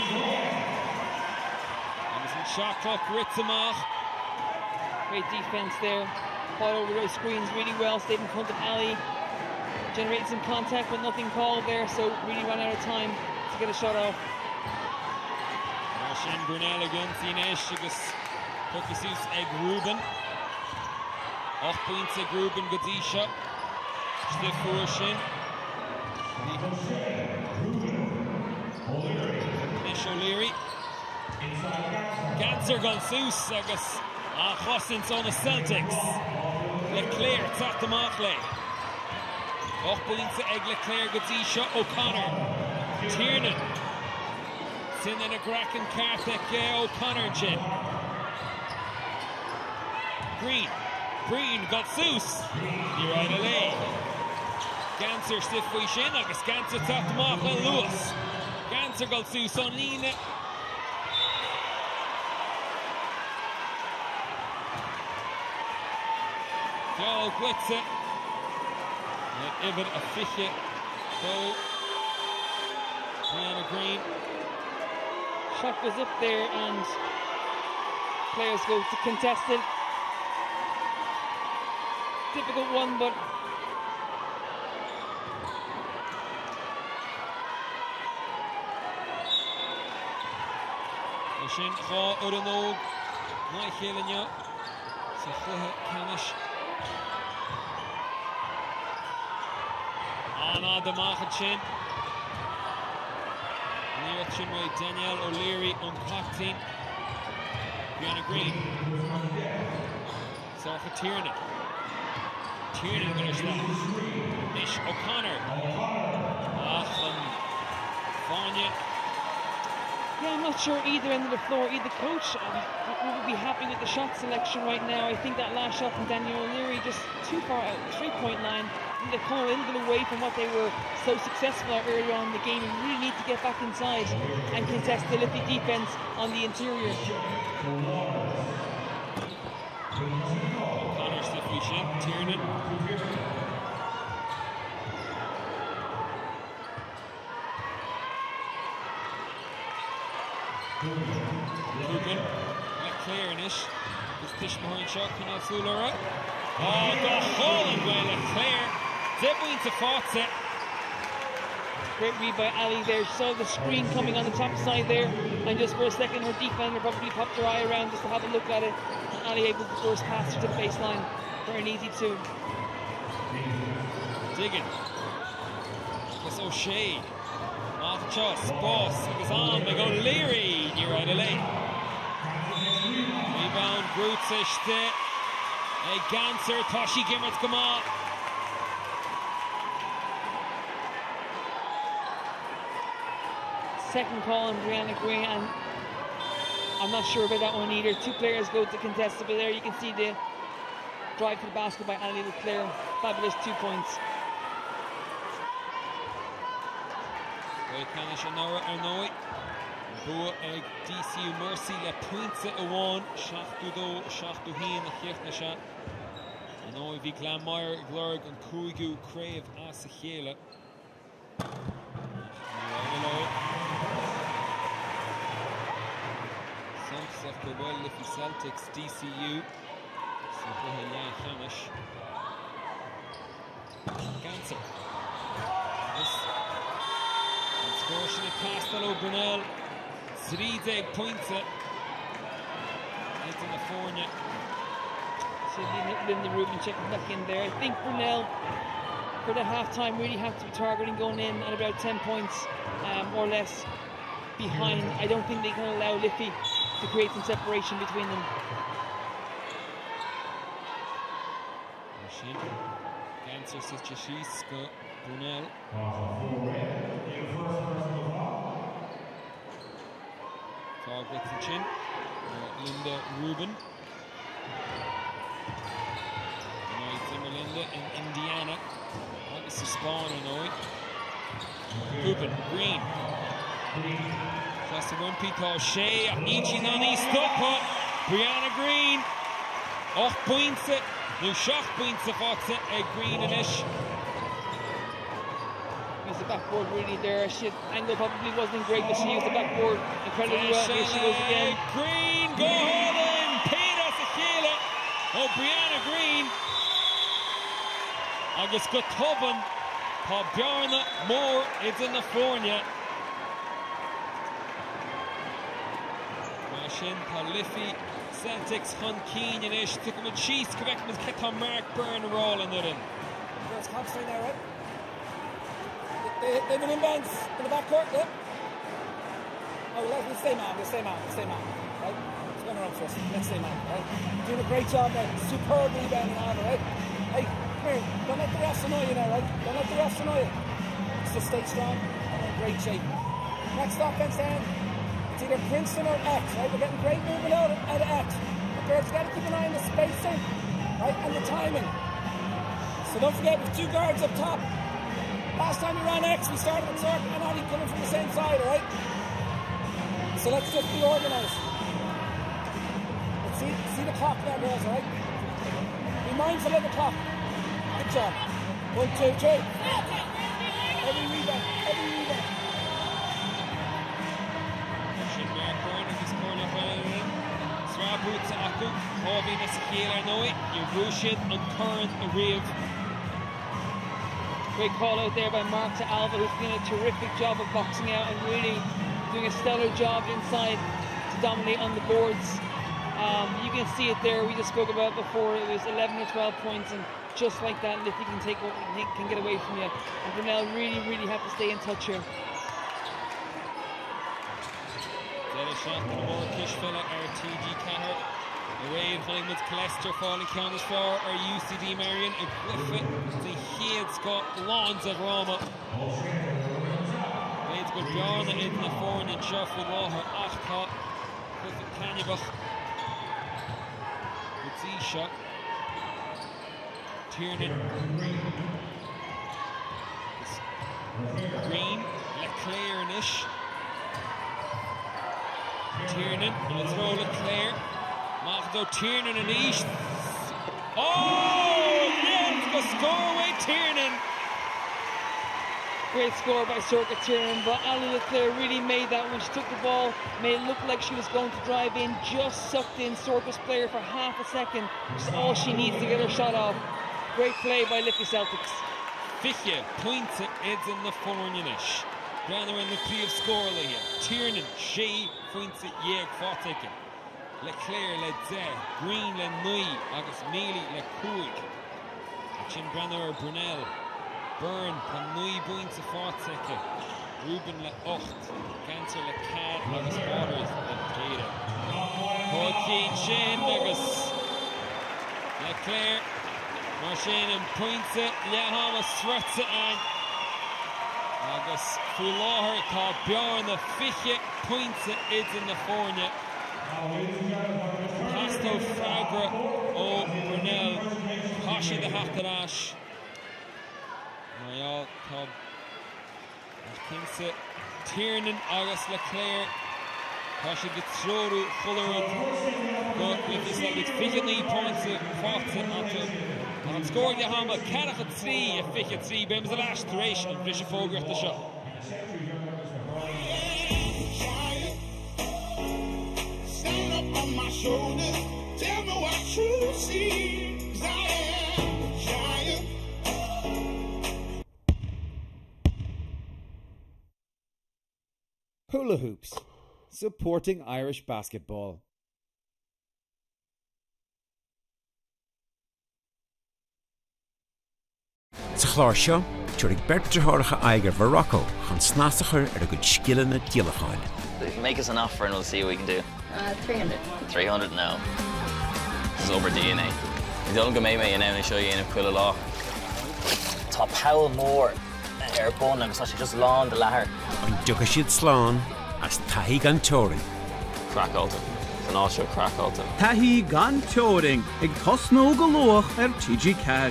And it's in shot clock. Ritzamach. Great defense there. Fought over those screens really well. Stayed in front of Ali. Generated some contact but nothing called there, so really ran out of time to get a shot off. Marcin Brunell again, Sinesh, agus Pukisus Egg Ruben. Off points Egg Ruben Gadisha. Stiff Furshin. Nish O'Leary. Ganser Gonsus agus Achosins on the Celtics. Leclerc tapped the Markley. Off points Egg Leclerc Gadisha O'Connor. Tiernan. Sinan a Gracken Karthik O'Connor chin. Green. Green got Seuss. You're right away. Ganser stiff way shin. Agus Ganser tapped him off and Lewis. Ganser got Seuss on Nina. Joel Glitzer. And Ivan a Fisher. So Brianna Green. Shot was up there and players go to contest it. Difficult one, but Machine Kha Uranog. Not killing you. So Fliha Canish. Anna the Machin. Near Chinway, Danielle O'Leary on Cockteen. Brianna Green. Sofa Tiernan. Tiernan with her stop. Nish O'Connor. Achlan. Fáinne. yeah, I'm not sure either end of the floor, either coach um, would be happy with the shot selection right now. I think that last shot from Danielle O'Leary just too far out, three-point line. I think they're coming a little bit away from what they were so successful at earlier on in the game, and really need to get back inside and contest the Liffey defense on the interior. O'Connor stiffly shin, Tiernan. Coogan, Leclerc in it. This Tish behind shot, can I see Laura? Oh, the hole and well, Leclerc. Zebwin to Forza. Great read by Ali there. She saw the screen coming on the top side there, and just for a second her defender probably popped her eye around just to have a look at it, and Ali able to force past her to the baseline for an easy two. Digging. Chris O'Shea. Off the chest. Boss. It goes on. They go Leary. You're out of lane. Rebound. Grutsish. A Ganser. Toshi Gimmert's come on. Second call on Brianna Green, and I'm not sure about that one either. Two players go to contest it, but there you can see the drive to the basket by Ali Leclerc. Fabulous two points. Canish and Nora Arnoy. Bua ag D C U Mercy le pointse a one. Shachtu do, Shachtu hin, Chirtna shot. Arnoy vi Glanmire, Glurg and Kuigu Crave as a Chela. Samsach the well Liffey Celtics, D C U. Simple Canish. Ganser. Unfortunately, past hello Brunell. Three day points it. Into the California. So Linda Rubin checking back in there. I think Brunell for the half time really have to be targeting going in at about ten points um, or less behind. I don't think they can allow Liffey to create some separation between them. Ganser Sichishiska Brunell. Target the chin. Uh, Linda Rubin. Linda in Indiana. That is the spawn annoy. Rubin, Green. Plus the one Pito Shea. Ichi Nani Stoppa. Brianna Green. Och points it. Nu shot points the Fox a Green and ish. Used the backboard really there. She angle probably wasn't great, but she used the backboard incredibly well. Here she goes again. Green, go Holden. Peter Sakila. Oh, Brianna Green. Agus go Tobin. Pa Bjarna Moore is in the Fornia. Mashin Pa Liffey Celtics Hun Keen and ish. Took him a cheese. Quebec was kept on Mark Byrne rolling it in. Girls concentrate now, right? They, they have an inbounds in the backcourt, yeah? Oh, let's stay man, let's stay man, let's stay man, right? It's going around first, let's stay man, right? Doing a great job there, superb rebounding on, right? Hey, come here, don't let the refs annoy you now, right? Don't let the refs annoy you. Just stay strong and in great shape. Next offense down, it's either Princeton or X, right? We're getting great movement out of, out of X. The girls got to keep an eye on the spacing, right? And the timing. So don't forget, with two guards up top. Last time we ran X, we started with Sark and Ollie coming from the same side, alright? So let's just be organised. Let's see, see the clock now, girls, alright? Be mindful of the clock. Good job. One, two, three. Every rebound, every rebound. Should Mark Byrne in this corner finally. Swabu to Aku. Hobby Nasakiel Arnoy. Yerushin and Current Ariv. Great call out there by Mark to Alva, who's doing a terrific job of boxing out and really doing a stellar job inside to dominate on the boards. Um, you can see it there. We just spoke about before. It was eleven or twelve points, and just like that, Liffey can take what he can get away from you. And Brunell really, really have to stay in touch here. Then a shot from the more Cispheil R T G Cahir. Raid Hyman's Colester falling counters for our U C D Marion and Griffith. The Heads got lawns of Roma. Raids got Bjarna in the foreign and Jeff with Water Achta. Griffith Kanyabach. With Z-shot. Tiernan. Green. Leclerc and ish. Tiernan. Let's roll Leclerc. Mahdo Tiernan and East. Oh, yes, go score away Tiernan. Great score by Circa Tiernan, but Ali Leclerc really made that when she took the ball, made it look like she was going to drive in, just sucked in Circa's player for half a second. That's all she needs to get her shot off. Great play by Liffey Celtics. Fiche pointe is in the Fornianish. Granner in the plea of score here. Tiernan, she pointe yeg forteke. Leclerc le de, Green le nui, agus Mealy le cuig. Chin Granner Brunell. Byrne pan nui pointe forteke. Ruben le ocht. Cancer le cad, agus Waters le Jada. Paudie Shin agus Leclerc. Marcin and pointe le hama swerte an. Agus Fulaher tá Bjorn the fiche pointe is in the Fornia. Pasto Fragra o Brunell. Kashi the Hattarash. Marial Cobb. Kinse Tiernan Agus Leclerc. Kashi the Troru Fullerud. But with this level, it's fifty points forte onto. Han scored the Hama, Carach at three, a fiche at three, Bims the last duration, and Brisha Fogger at the shot. Stand up on my shoulders, tell me what you see, 'cause I am a giant. Hula hoops, supporting Irish basketball. Sa chláir seo, tuaigh Bertra Háracha Aiger Morocco chun snasachar ar a good skillan na Díolacháin. Make us an offer and we'll see what we can do. Uh, three hundred. three hundred now. This is over D N A. You don't go maybe and then show you in a quill law. Top Powell more air bun and such just lawn the lahar. An Dugashid Slán as Tahi Gantori. Crack Alton. It's an all show crack Alton. Tahi Gantoring. Ig Cosno Galoch er T G Cad.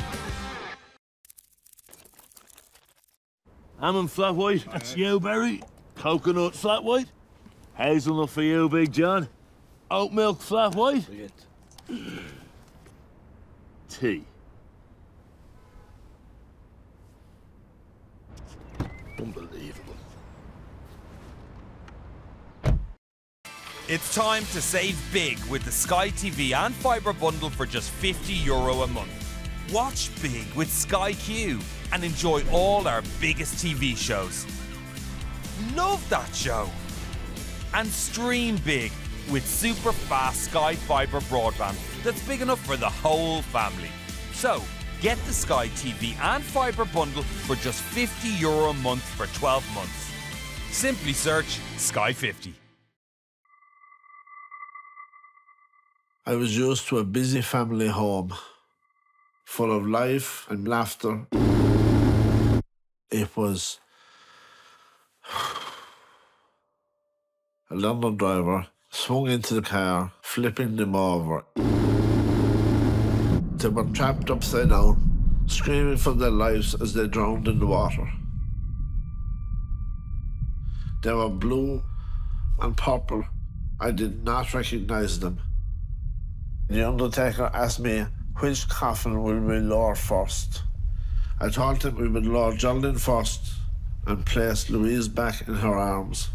Almond flat white, that's you, Barry. Coconut flat white. Hazelnut for you, Big John. Oat milk flat white. Tea. Unbelievable. It's time to save big with the Sky T V and Fibre bundle for just fifty euro a month. Watch big with Sky Q and enjoy all our biggest T V shows. Love that show! And stream big with super fast Sky Fibre broadband that's big enough for the whole family. So, get the Sky T V and Fibre bundle for just fifty euro a month for twelve months. Simply search Sky fifty. I was used to a busy family home, full of life and laughter. It was a London driver swung into the car, flipping them over. They were trapped upside down, screaming for their lives as they drowned in the water. They were blue and purple. I did not recognize them. The undertaker asked me which coffin will we lower first. I told him we would lower Geraldine first and place Louise back in her arms.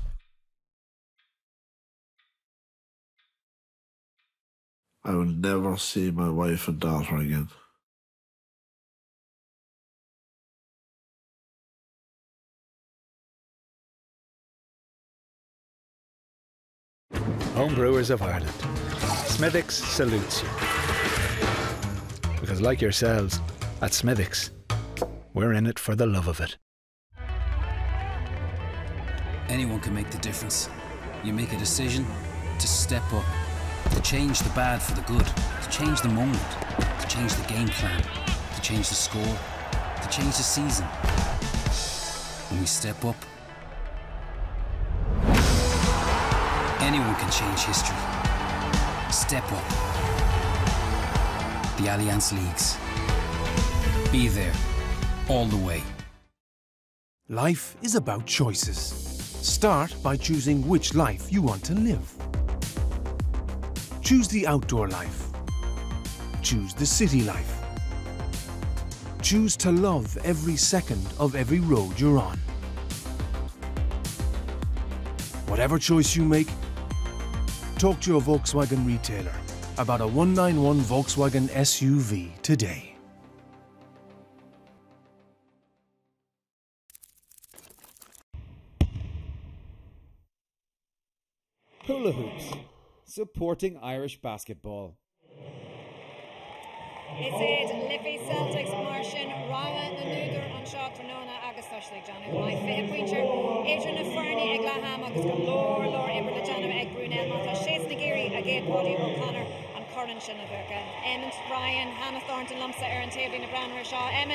I will never see my wife and daughter again. Home Brewers of Ireland. Smithwick's salutes you. Because like yourselves, at Smithwick's, we're in it for the love of it. Anyone can make the difference. You make a decision to step up, to change the bad for the good, to change the moment, to change the game plan, to change the score, to change the season. When we step up, anyone can change history. Step up. The Allianz Leagues. Be there, all the way. Life is about choices. Start by choosing which life you want to live. Choose the outdoor life. Choose the city life. Choose to love every second of every road you're on. Whatever choice you make, talk to your Volkswagen retailer about a one ninety-one Volkswagen S U V today. Hula hoops, supporting Irish basketball. Is it Liffey Celtics, Martian, Ryan, Nanuder, and Shaw Ternona, Agus Thushlig, John, my fifth preacher, Adrian Fernie, Eglaham, Agus Galore, Laura Iber, John, Egg Brunell, Malta, Shays Nagiri, again, Paudie O'Connor, and Corin Shinnaberga, Emmett, Ryan, Hannah Thornton, Lumsa, Aaron Tabley, Brown, Shaw, Emmett.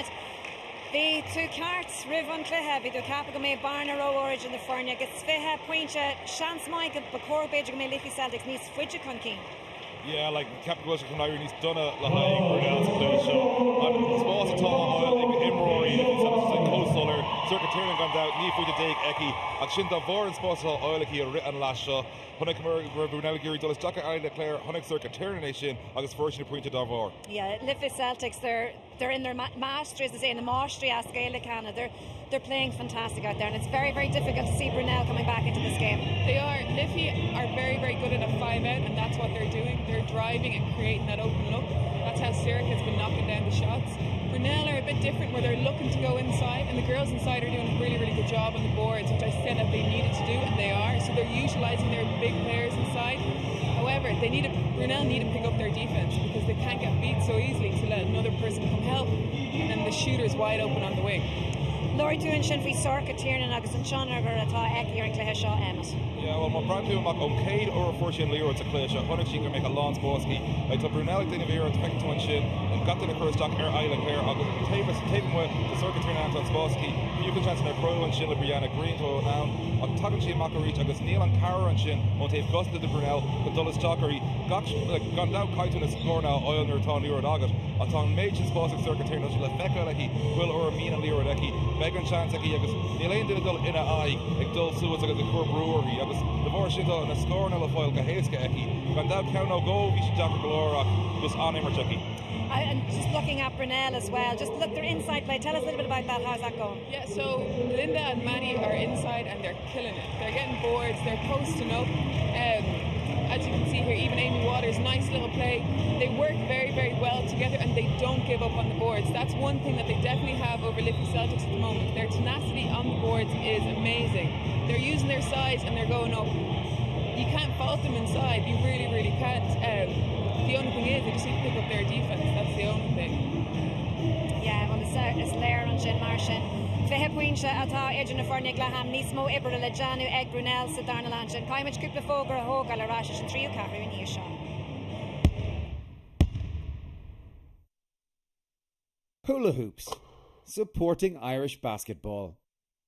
The two carts, Riv on Cliha, Vidu Capagame, Barner, O Origin, the Fernie, Gets Fiha, Poincha, Chance Michael, Bacor, Bejagame, Liffey Celtics, Nice, Fridge Conkin. Yeah, like Captain Wilson from Ireland, he's done a Lahai Brunell's play show. And it's also tall oil, like Imrory, it's a coastaler, Circuit Tiernan gone out, Nifu the Dake Eki, and Shinta Voran Sposa, Oilaki, a written last show. Hunik Brunel Giri Dulles Daka Ireland declare Hunik Circuit Tiernan Nation, August Fortune appointed Davor. Yeah, Liffey Celtics, they're they're in their ma mastery, as they say, in the mastery as Gaelicana. They're they're playing fantastic out there, and it's very, very difficult to see Brunel coming back into this game. They are. Liffey are very, very good at a five out, and that's what they're doing. They're driving and creating that open look. That's how Zurich has been knocking down the shots. Brunel are a bit different, where they're looking to go inside, and the girls inside are doing a really, really good job on the boards, which I said that they needed to do, and they are. So they're utilising their big players inside. However, they need to, Brunel need to pick up their defence, because they can't get beat so easily to let another person come help, and then the shooter's wide open on the wing. Laurie Tuin Shinfi Circuit Tiernan Agus and Shonagar Ata Eki and Clare Shaw Emmett. Yeah, well, my brand new Mac O'Cade or Fortune Leo, it's a Clare Shaw. Hunik she can make a lawn Sposki. I took Brunel in the Vera to pick to one shin, and got to the Curse Dock Air Island Clare. Agus Tavis, Tavis with the Circuit Tiernan Anton Sposki. You can chance in their Crow and Shin Brianna Green to now. I'm talking to Mac O'Reach, Agus Neil and Cara and Shin, won't take Gus to the Brunel, the Dulles Dockery. Got gone down Kaitun is score now, oil near Ton Leo Dagat. A Ton Major Sposki Circuit Tiernan, she'll have Becca Lecky, Will or Mina Leo Decky, Megan Chance Eki. Elaine did a dull in a eye, like dull suits like the Core Brewery. I was the more shit on a score now, foil Gaheska Eki. Gone down Couno Go, Vish Jack Galora, just on him or Chucky. And just looking at Brunel as well, just look, their inside play. Tell us a little bit about that. How's that going? Yeah, so Linda and Maddie are inside and they're killing it. They're getting boards, they're posting up. Um, as you can see here, even Amy Waters, nice little play. They work very, very well together and they don't give up on the boards. That's one thing that they definitely have over Liffey Celtics at the moment. Their tenacity on the boards is amazing. They're using their size and they're going up. You can't fault them inside, you really, really can't. Um, the only thing is, they just need to pick up their defence. That's the only thing. Yeah, well, it's Lair on Shin Martian. Fehe Puinsha Ata Edgin for Niglaham, Nismo Ibra Lejanu, Egg Brunel, Sadarna Lanchin, Kaimich Kupla Fogra, Hoga, Larash, and Trio Kahru in Yesha. Hula hoops, supporting Irish basketball.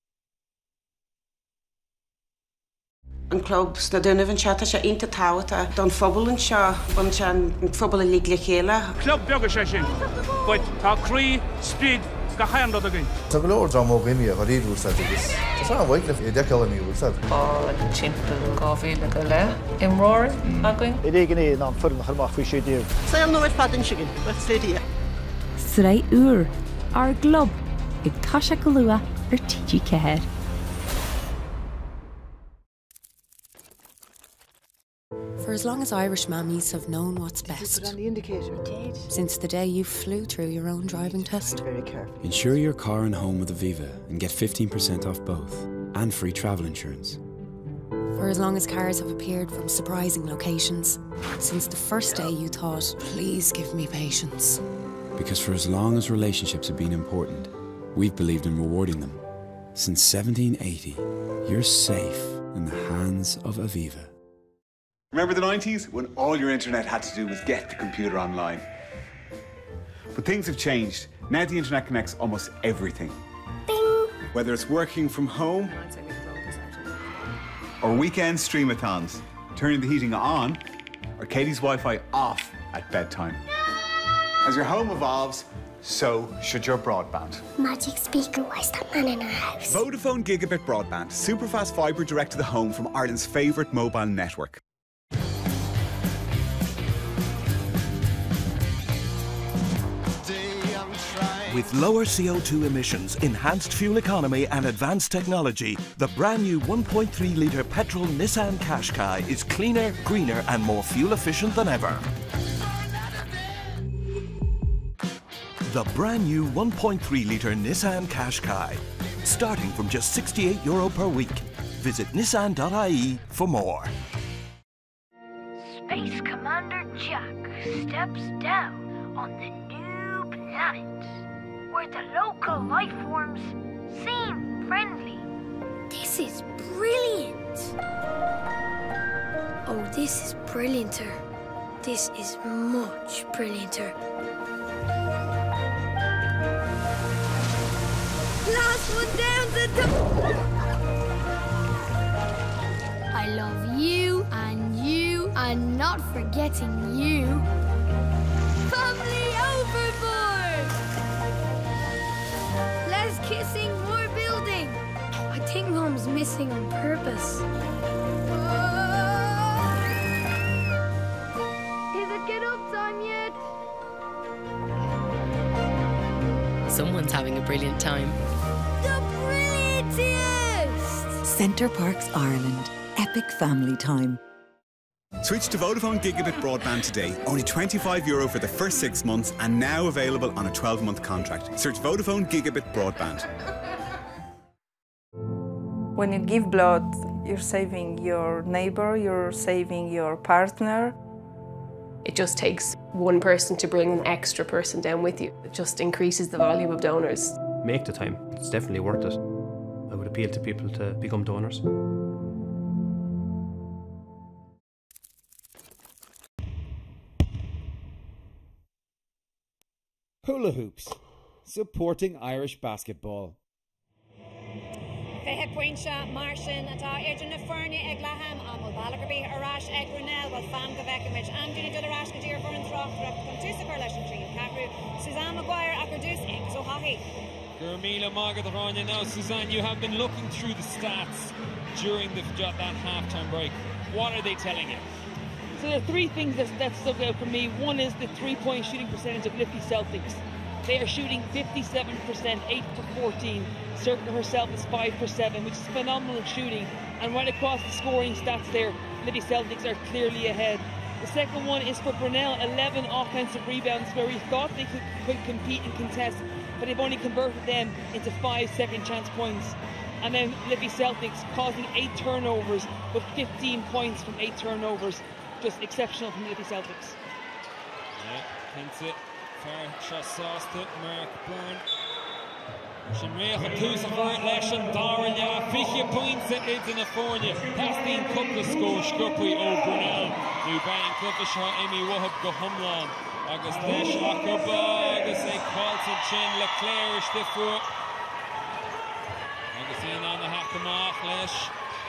An clubs na duna van chata se inta tawata don phobal an sha on chan phobal lig lechéla. Club bega se sin. But tá crí speed ga hand do again. Tá glór dra mo gimi a rid úr sa dis. Tá sa weik lef de kala mi úr sa. Ball ag chimpel coffee le go le imrory agin. Ide gni na fur na kharma fi sé dir. Sa no vet fadin chicken. What's the idea? Srai úr ar glob ag tasha golua ar T G Ceher. For as long as Irish mammies have known what's best. Put on the indicator. Since the day you flew through your own driving test. Very careful. Insure your car and home with Aviva and get fifteen percent off both and free travel insurance. For as long as cars have appeared from surprising locations. Since the first day you thought, please give me patience. Because for as long as relationships have been important, we've believed in rewarding them. Since seventeen eighty, you're safe in the hands of Aviva. Remember the nineties, when all your internet had to do was get the computer online? But things have changed. Now the internet connects almost everything. Bing. Whether it's working from home or weekend streamathons, turning the heating on or Katie's Wi-Fi off at bedtime. As your home evolves, so should your broadband. Magic speaker, why's that man in our house? Vodafone Gigabit Broadband, super fast fibre direct to the home from Ireland's favourite mobile network. With lower C O two emissions, enhanced fuel economy and advanced technology, the brand new one point three litre petrol Nissan Qashqai is cleaner, greener and more fuel efficient than ever. The brand new one point three litre Nissan Qashqai, starting from just sixty-eight euro per week. Visit nissan dot I E for more. Space Commander Jack steps down on the new planet, where the local life forms seem friendly. This is brilliant. Oh, this is brillianter. This is much brillianter. Last one down the top. I love you and you and not forgetting you. Family overboard! Less kissing, more building. I think Mom's missing on purpose. Is it get up time yet? Someone's having a brilliant time. The brilliantest! Centre Parks Ireland. Epic family time. Switch to Vodafone Gigabit broadband today. Only twenty-five euro for the first six months and now available on a twelve month contract. Search Vodafone Gigabit broadband. When you give blood, you're saving your neighbor, you're saving your partner. It just takes one person to bring an extra person down with you. It just increases the volume of donors. Make the time. It's definitely worth it. I would appeal to people to become donors. Hula hoops, supporting Irish basketball. Fehe Pointsha, Martian, Ata Idrin Fernia, Eglaham, Amal Balagarby, Arash, Eg Brunell, with Fam Gavekimich, Anthony Dudarash, Kadir Burns Rock, Reptusa Corlation Tree, Cabru, Suzanne Maguire, Akardus, Ink, Zohahi. Gurmila Magadaranya. Now, Suzanne, you have been looking through the stats during the, that half-time break. What are they telling you? So there are three things that, that stuck out for me. One is the three-point shooting percentage of Liffey Celtics. They are shooting fifty-seven percent, eight for fourteen. Circa herself is five for seven, which is phenomenal shooting. And right across the scoring stats there, Liffey Celtics are clearly ahead. The second one is for Brunell, eleven offensive rebounds where we thought they could, could compete and contest, but they've only converted them into five second chance points. And then Liffey Celtics causing eight turnovers with fifteen points from eight turnovers. Just exceptional from the Liffey Celtics. Yeah, hence it. Fair shot sauced it, Mark Byrne. Shinreach a two for Leshan Darren Ya. Fichia points it into the Fornia. That's been couple of scores. Scuppi O Brunel. New Bang Cliffishar, Amy Wahab go Humlan. August Lesh Ackerba. August A. Carlton Chin Leclerc Stiffur. August Ian on the Hackamaach Lesh.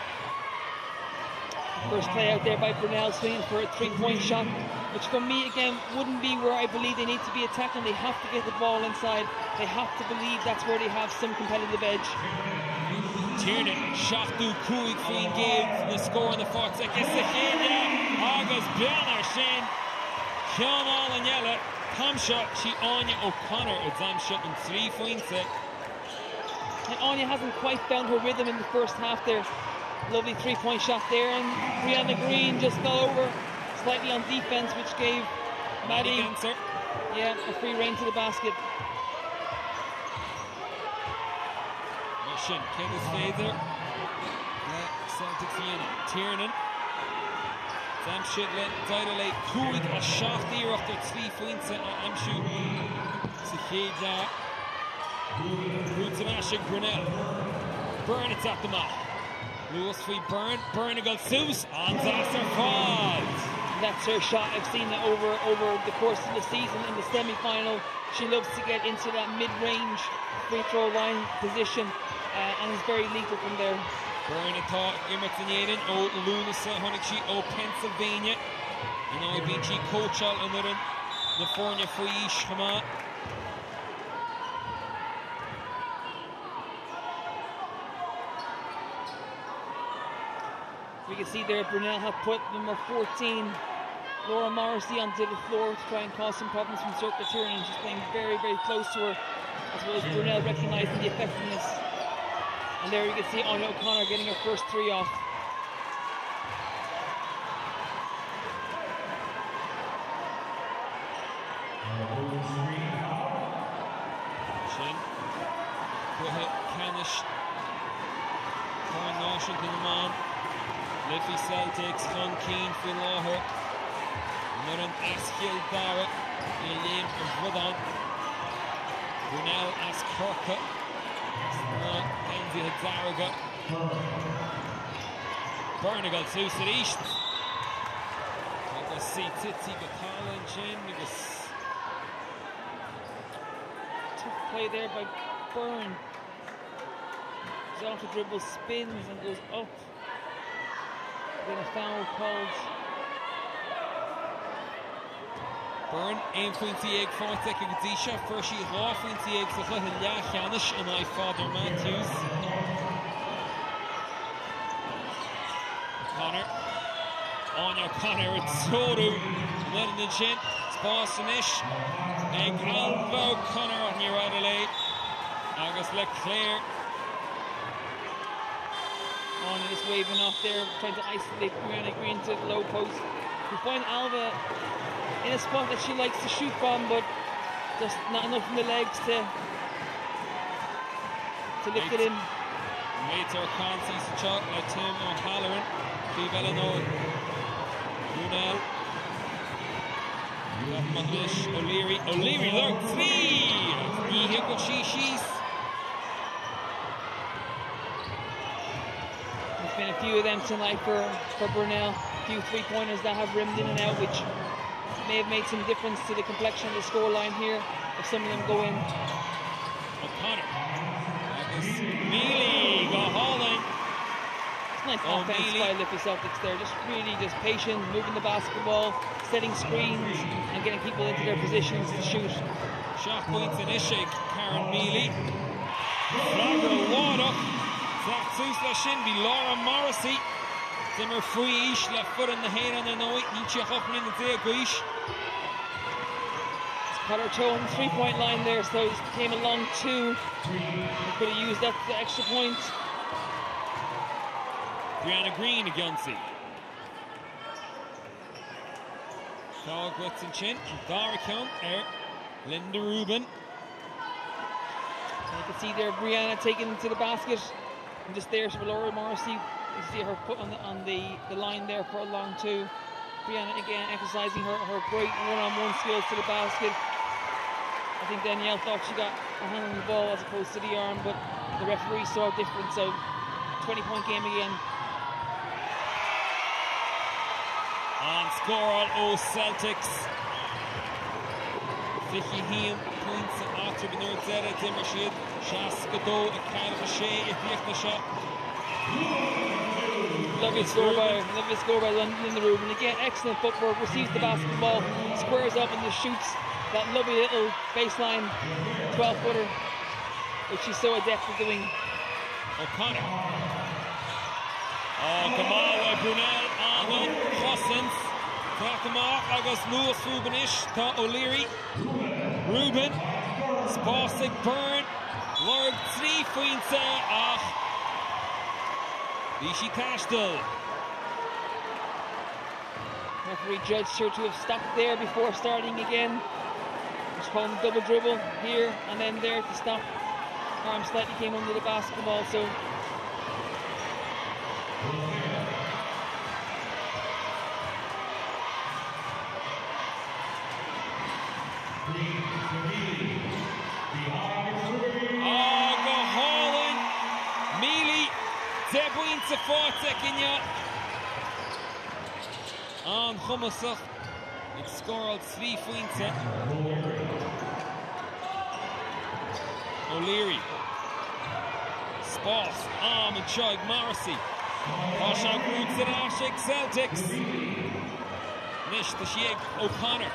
First play out there by Brunel, swinging for a three-point shot, which for me again wouldn't be where I believe they need to be attacking. They have to get the ball inside. They have to believe that's where they have some competitive edge. Tiernan, Shachtu Kuig Queen Gabe, the score in the fourth second. Sahenia, August Bjornar Shane, Sean Allen Yella, Kamsha, She Anya O'Connor, Exam shot in three points. Anya hasn't quite found her rhythm in the first half there. Lovely three-point shot there, and Brianna Green just fell over slightly on defense, which gave Maddie yeah, a free rein to the basket. Russian, Kenneth Fader. Yeah, Celtics Vienna. Tiernan. Sam Shitley, Didalate, Kuig, a shot there after three points. I'm shooting. Sahida. Rutamashik Brunel. Burn, it's at the mark. Lewis free Burn, Burn a goal Seuss on Zasser Fraud. That's her shot. I've seen that over over the course of the season in the semi-final. She loves to get into that mid-range free throw line position uh, and is very lethal from there. Burn a thought, Emerson Yaden, O Lewis Honichi, O Pennsylvania. And I B G coach out another the Fornia free Shama. We can see there Brunel have put number fourteen Laura Morrissey onto the floor to try and cause some problems from circuit turn, and she's playing very, very close to her, as well as Brunell recognising the effectiveness. And there you can see Anya O'Connor getting her first three off. Shin, Brihit, Canish, Corn Washington, man. Liffey Celtics, Con Keen, Filaher, Muran Askill Dara, Elaine from Rudon, Brunell Askorka, Kenzie Hadaraga, Bernagal, Susan East. Let's see Titsi Gakala and Shin. It was tough play there by Byrne. He's off the dribble, spins and goes up. Then a foul called. Byrne, aim twenty egg, fourth second Gadisha, first sheet half twenty egg, so let him yeah, Janish, and I Father Matthews. Connor, Anya Connor, it's Sodu, letting the chin, Spostanish, and Alva Connor on your Adelaide, August Leclerc. On is waving off there, trying to isolate Brianna Green to the low post. We find Alva in a spot that she likes to shoot from, but just not enough in the legs to to lift it in. Mater Constance Chocolate, Tim O'Halloran, Steve Eleanor, Brunell, Mahlish, O'Leary, O'Leary, look, three! Three Hikoshishis. There's been a few of them tonight for, for Brunell. A few three-pointers that have rimmed in and out, which may have made some difference to the complexion of the scoreline here, if some of them go in. O'Connor. Mealy, go hauling. It's nice oh, offense Mealy. By Liffey Celtics there. Just really just patient, moving the basketball, setting screens, and getting people into their positions to shoot. Shot points in Ishik, Karen Mealy. Flagger Water. Zach Susla Shinby, Laura Morrissey. Zimmer free ish, left foot in the head on the night. Nietzsche hopping in the day, Guish. Connor Tone, three-point line there, so it came a long two. They could have used that for the extra point. Brianna Green against it. Carl Grits and Chin, Dara Count, er, Linda Rubin. And you can see there Brianna taking it to the basket. And just there for Laura Morrissey. You see her put on the, on the, the line there for a long two. Brianna again exercising her, her great one-on-one skills to the basket. I think Danielle thought she got a hand on the ball as opposed to the arm, but the referee saw a difference, so twenty-point game again. On score all O Celtics. Vicky Hean points and after Bernard Zeta, Timmershid, Shaskado, a kind of a shea, if you shot. Lovely score by, lovely score by Linda Rubin. Again, excellent footwork, receives the basketball, squares up and just shoots that lovely little baseline twelve footer, which she's so adept at doing. O'Connor. Oh, Kamal by Brunell on the Cousins. Takamar, August Lewis Rubinish, Ta O'Leary. Rubin. Spastic Byrne. Lord three points. Ah. Vichy Cashtel. Referee judged her to have stopped there before starting again. Just calling double dribble here and then there to stop. Arm slightly came under the basketball, so oh, go hauling. Mealy. Debwin to fourth second yacht. On Hummusach. It's scored three points. O'Leary. Sposs. Arm and Chug Morrissey. Osha Groups at Ashik Celtics. Nish the Sheik O'Connor.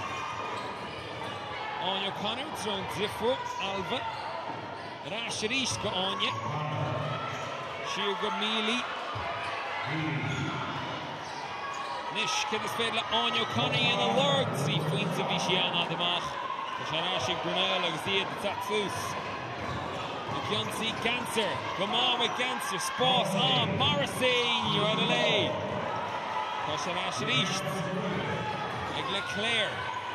On O'Connor. Thrown Diffro. Alva. Rashirish go on you. Shirga Mealy. Nish Cispheil le Anya Connie in a lurg. Three points of Vishiana de Mach. Shanashi Brunell agus Iad Tatsus. Youncy Ganser. Come on with Ganser. Sposs on. Morrissey. You're out of lay. Shanashi Richt. Ag Leclerc.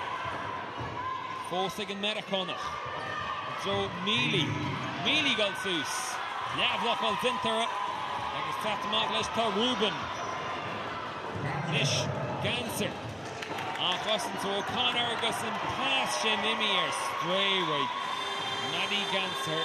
Fosig and Metaconach. Joe Mealy. Mealy Galsus. Yavlock al Zintera. Agus Tatamag Leshta Ruben. Nish Ganser. Achossin to O'Connor. Agus in pass Shenimier. Stray right. Maddie Ganser.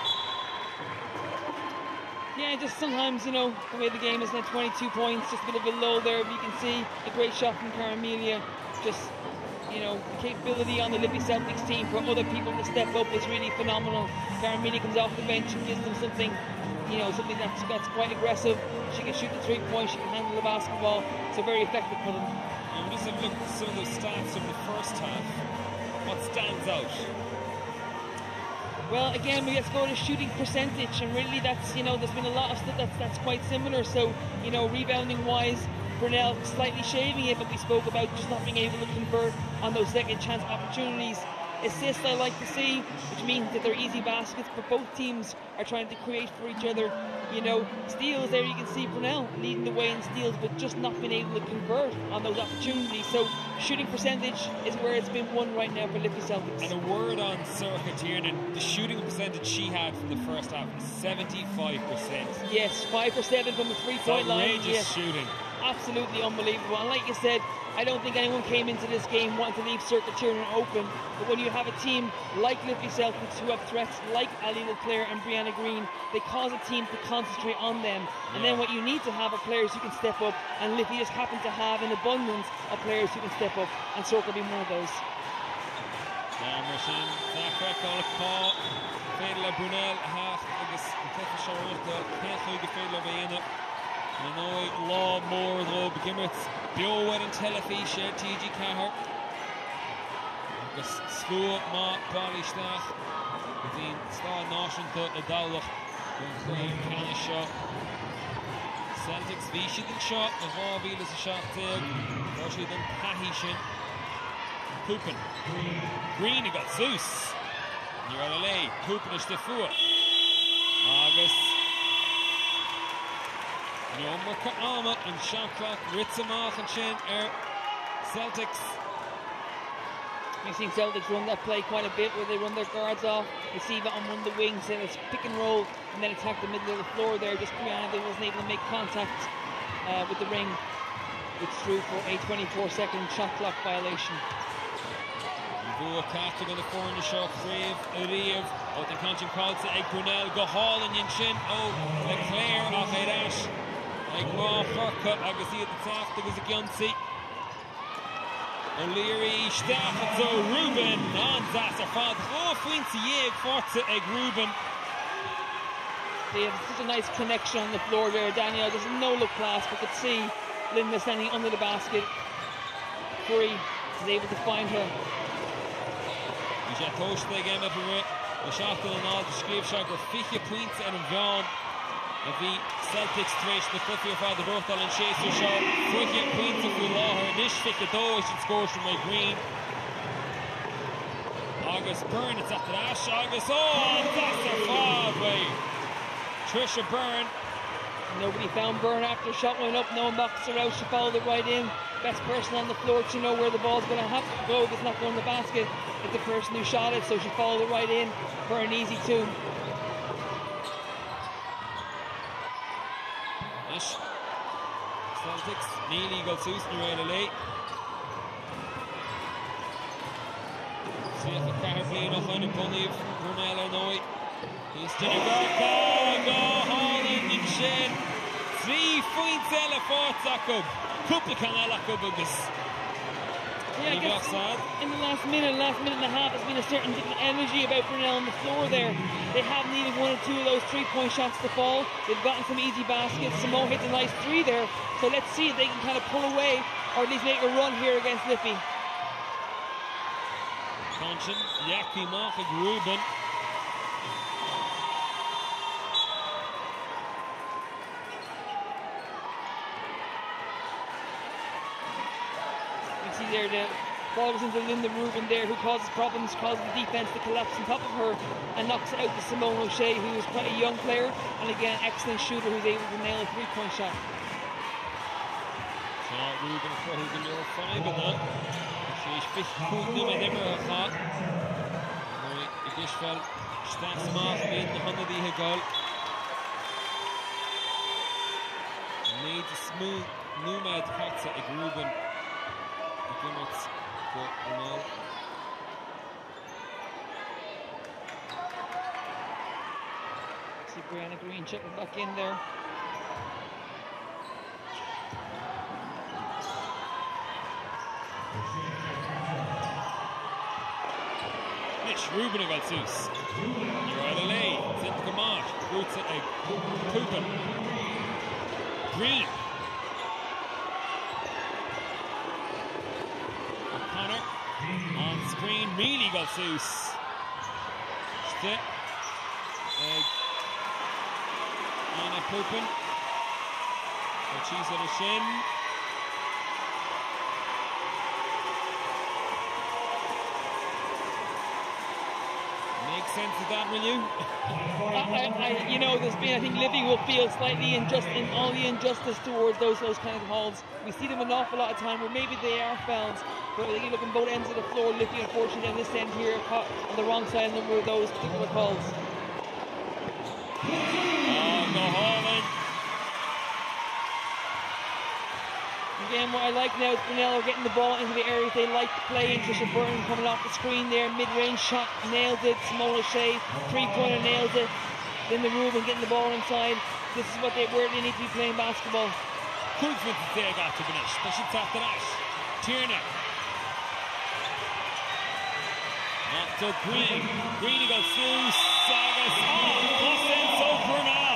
Yeah, just sometimes, you know, the way the game is now twenty-two points, just a bit of a lull there. But you can see a great shot from Caramelia. Just, you know, the capability on the Liffey Celtics team for other people to step up is really phenomenal. Caramelia comes off the bench and gives them something, you know, something that's, that's quite aggressive. She can shoot the three points, she can handle the basketball. So very effective for them. And we just have looked at some of those stats from the first half. What stands out? Well, again, we have to go to shooting percentage, and really that's, you know, there's been a lot of stuff that's, that's quite similar. So, you know, rebounding-wise, Brunell slightly shaving it, but we spoke about just not being able to convert on those second chance opportunities. Assists I like to see, which means that they're easy baskets, but both teams are trying to create for each other. You know, steals there, you can see Brunell leading the way in steals, but just not being able to convert on those opportunities. So shooting percentage is where it's been won right now for Liffey Celtics. And a word on Sorcha Tiernan, the shooting percentage she had from the first half was seventy-five percent. Yes, five for seven from the three-point line. Outrageous yes. shooting. Absolutely unbelievable. And like you said, I don't think anyone came into this game wanting to leave Sorcha Tiernan open. But when you have a team like Liffey Celtics who have threats like Ali Leclerc and Brianna Green, they cause a team to concentrate on them. And then what you need to have are players who can step up. And Liffey just happen to have an abundance of players who can step up. And Sorcha will be one of those. Emerson, Zachary, Paul, Fedela Brunel, half, agus, Tessa Charlotte, Kenchuig, Fedela Bayana. Illinois, Law, Moore, Law, Begimmets, Bio, Wed and Telefisha, T G Cahar. Agus, Slua, Ma, Ballystach, Within Star Nation, the Dowlach, Queen, Canna Shot. Celtics, Vishin and Shot, as well, Vilas a shot, Tig, Roshi, then Pahishin. Poopin. Green, you got Zeus. You're L A. Poopin is the Fua. August. Number Kaama and shot clock. Ritzamach and Shin er Celtics. You've seen Celtics run that play quite a bit where they run their guards off, receive it on one of the wings, then it's pick and roll, and then attack the middle of the floor there. Just Brianna, they wasn't able to make contact uh, with the ring, which threw for a twenty-four second shot clock violation. Bua Carter on the four in the shot, Crave, Ariev, out the Conchin Colts, Egg Brunel, go Hall and Yinshin, oh, Leclerc, Achaidash, Egg Raw, Furka, Agassi at the top, there was a Gyunsi. O'Leary, Staff, and so Ruben, on Zasser, Fad, oh, Quincy Yeg, Forza, Egg Ruben. They have such a nice connection on the floor there, Daniel. There's no look class, but could see Linda standing under the basket. Curry is able to find her. Je toast again met weer. De shot en al de schreef shot voor vier points en een goal. En die Celtics twee de Cliffy van de Rothal en Chaser shot. vier points of we law her. Nish fit the door. She scores from my Green. August Byrne. It's after Ash. August. Oh, that's a foul by Trisha Byrne. Nobody found Byrne after the shot went up. No one boxed her out. She followed it right in. Best person on the floor to know where the ball's going to have to go if it's not going to the basket. It's the person who shot it, so she followed it right in for an easy two. Ish. Celtics. Neely got Susan right late. See if the crowd playing up on the pony of Brunel Illinois. He's to the guard. Go Holland and Shin. Three points Ella for Jacob. Couple can Ella Kubugus. Yeah, I guess in the last minute, last minute and a half, there's been a certain different energy about Brunel on the floor there. They have needed one or two of those three-point shots to fall. They've gotten some easy baskets. Simone hit a nice three there. So let's see if they can kind of pull away or at least make a run here against Liffey. Conchin, Yaki Marfig, Ruben. see there the ball goes into Linda Rubin there, who causes problems, causes the defence to collapse on top of her and knocks it out to Simone O'Shea, who is quite a young player and again excellent shooter who's able to nail a three-point shot. So Rubin for who's in your five in that. She's fifth point nummer himmer hot. Cispheil stas math in the hundred die goal. Need to smooth Numad Katza ag Rubin. The Gimmets for Brunell. See Brianna Green checking back in there. Nish Rubin of Alsus. You're out of lay. Zint Gamage. Roots at egg. Poopin. Green. O'Connor on screen. Really got Seuss. Stick. Egg. Anna Poopin. And she's at a shin. Sense of that, will you? I, I, you know, there's been, I think Liffey will feel slightly injust, in all the injustice towards those those kind of calls. We see them an awful lot of time where maybe they are fouls, but I think you look on both ends of the floor. Liffey, unfortunately, on this end here, caught on the wrong side of a number of those particular calls. Oh, go Holland. Again, what I like now is Brunell are getting the ball into the areas they like to play in. Trisha Burton coming off the screen there, mid-range shot, nailed it. Simone O'Shea, three-pointer, nailed it. Then the Rubin getting the ball inside. This is what they where they need to be playing basketball. Kulfman to take out to finish. Special tap to Nash. Tierney. Up to Green. Green goes through. Sagas. Oh, Cosenso Brunell.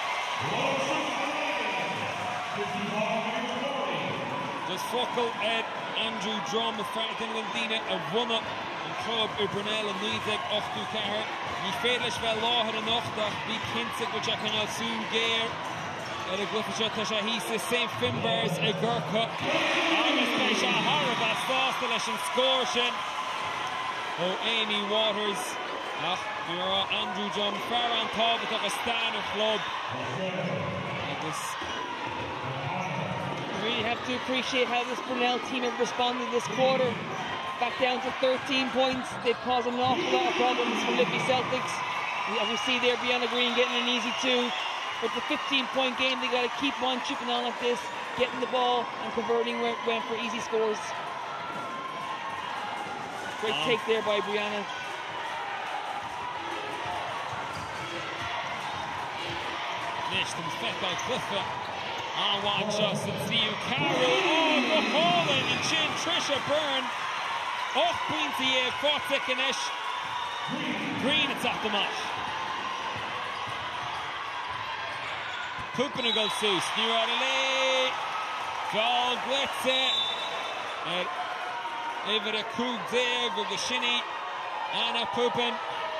Just focal at Andrew Drum with Farrington Lindina a run up and club i Brunell and Nideg off to Cahar. Ni Fedlish vel Lahar and Ochtach, be Kinsig which I can assume Gear. And a Glyphishot Tashahisa, Saint Finbars, a Gurkha. August Pesha Harava, Stostelish and Scorshin. Oh, Amy Waters. Ach, you're Andrew Drum, far on top of a standard club. And this. Really have to appreciate how this Brunell team have responded this quarter. Back down to thirteen points. They've caused an awful lot of problems for Liffey Celtics. As we see there, Brianna Green getting an easy two. But the fifteen point game, they got to keep on chipping on like this, getting the ball and converting where it went for easy scores. Great um, take there by Brianna. Nish, the respect by Clifford. On one just and see you Carroll. Oh, go Holland and Chin Trisha Byrne. Off Quincy A. Fortikanish. Green, it's off the match. Poopin goes Seuss. Near out of lay. Val Glitze. And over the Coog there. Go Gashini. Anna Poopin.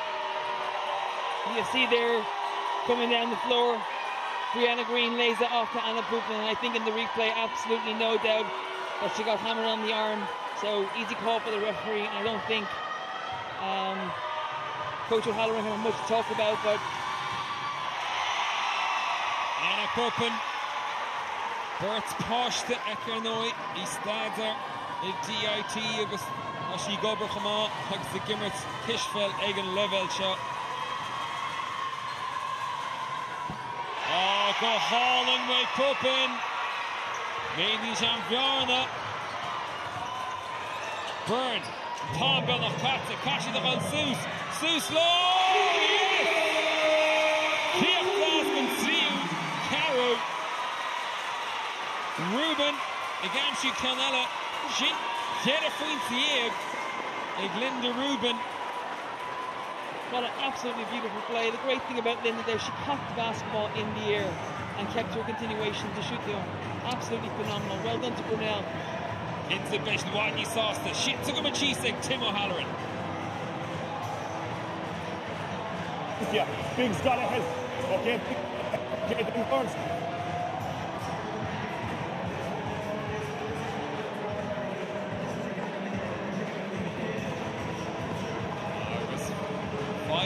You see there coming down the floor. Brianna Green lays it off to Anna Poopin, and I think in the replay, absolutely no doubt that she got hammered on the arm. So easy call for the referee. I don't think um, Coach O'Halloran have much to talk about, but Anna Poopin, Bert's posh to Ekernoy, he stands there. The D I T agus Ashi Gober Chama, hugs the Gimmert, Cispheil, Egan level shot. Oh, go Holland with Poopin. Maybe Jean-Bjarne. Byrne. Tom Bell of Katze. Kashi the Van Seuss. Seuss low. Yes! Kia Glasgow Ziu. Caro. Rubin. Igamshi Canella. Shin. Jeda Fuinsieg. Eglinda Rubin. What an absolutely beautiful play. The great thing about Linda there, she caught the basketball in the air and kept her continuation to shoot the arm. Absolutely phenomenal. Well done to Brunell. Into the bench, the Wadney Sauce, shit took him a cheese egg, Tim O'Halloran. Yeah, Big's got ahead. Okay, okay, the first.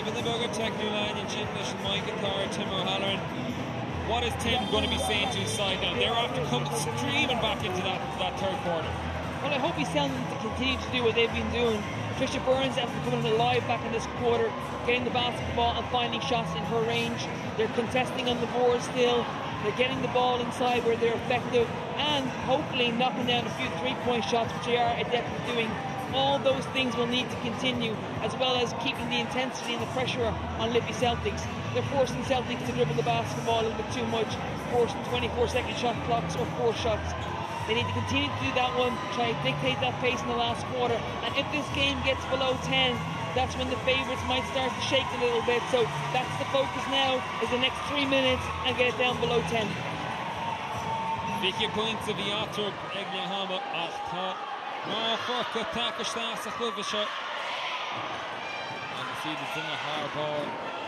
Live in the Bugger, Techno Line, and Chimlish, and Michael Carr, Tim O'Halloran. What is Tim going to be saying to his side now? They're after coming streaming back into that, that third quarter. Well, I hope he's telling them to continue to do what they've been doing. Patricia Burns, after coming alive back in this quarter, getting the basketball and finding shots in her range. They're contesting on the board still. They're getting the ball inside where they're effective, and hopefully knocking down a few three-point shots, which they are adept at doing. All those things will need to continue, as well as keeping the intensity and the pressure on Liffey Celtics. They're forcing Celtics to dribble the basketball a little bit too much, forcing twenty-four second shot clocks or four shots. They need to continue to do that one, try to dictate that pace in the last quarter. And if this game gets below ten, that's when the favourites might start to shake a little bit. So that's the focus now, is the next three minutes and get it down below ten. Vicky points of the Otter, Egnahama, Achta. No, Furka, Takashtas, Akhluvisha. And the feed is in the hard ball.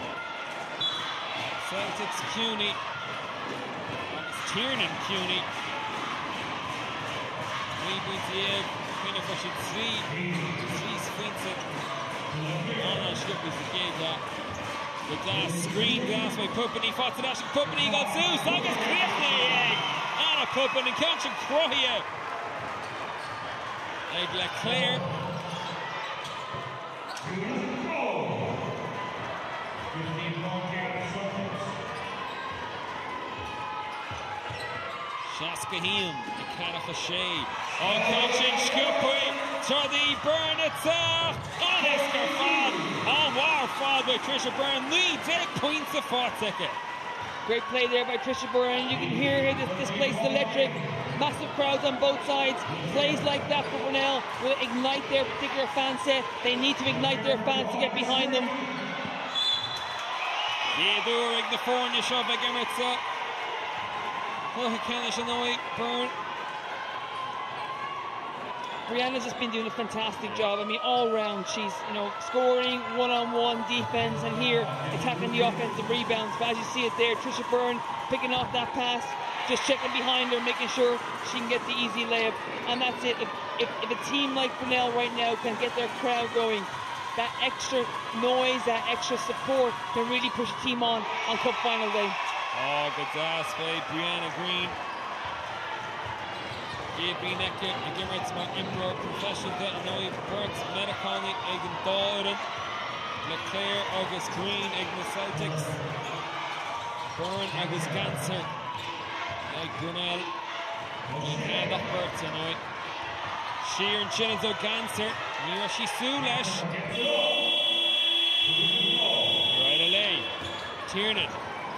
Celtics, Cuny. And it's Tiernan, Cuny. We beat the egg. Kind of push it three. Three sprints it. Oh no, Skip is the game that. The glass, screen glass by Puppany. Fought to dash. Puppany got Zeus. August Clifton, egg. Anna Puppany, Counchin Crohia. Egg Leclerc. Shaskahim, Ikarafa Shea. Oh, Counchin Skupui. Charlie Byrne, it's off. On Esker Fad. On War Fad by Trisha Byrne. Leads eight points of fourth ticket. Great play there by Trisha Byrne. You can hear here this, this place is electric. Massive crowds on both sides. Plays like that for Brunell will ignite their particular fan set. They need to ignite their fans to get behind them. Yedur Ignafornia shove by Gemertza. Oh, Kenish Hanoi, Byrne. Brianna's just been doing a fantastic job. I mean, all round, she's, you know, scoring, one-on-one defense, and here attacking the offensive rebounds. But as you see it there, Trisha Byrne picking off that pass, just checking behind her, making sure she can get the easy layup. And that's it. If, if, if a team like Brunell right now can get their crowd going, that extra noise, that extra support can really push a team on on Cup Final day. Oh, good pass by Brianna Green. Gabe Necker, Gimmertz, Imro, Professional, Detanoi, Burks, Metaconic, Egan Doran, Leclerc, August Green, Egan Celtics, Byrne, August Ganser, Egg Brunel, and up Burks tonight. Sheer and Chinazo Ganser, Mirashi Sulesh. Right away, Tiernan.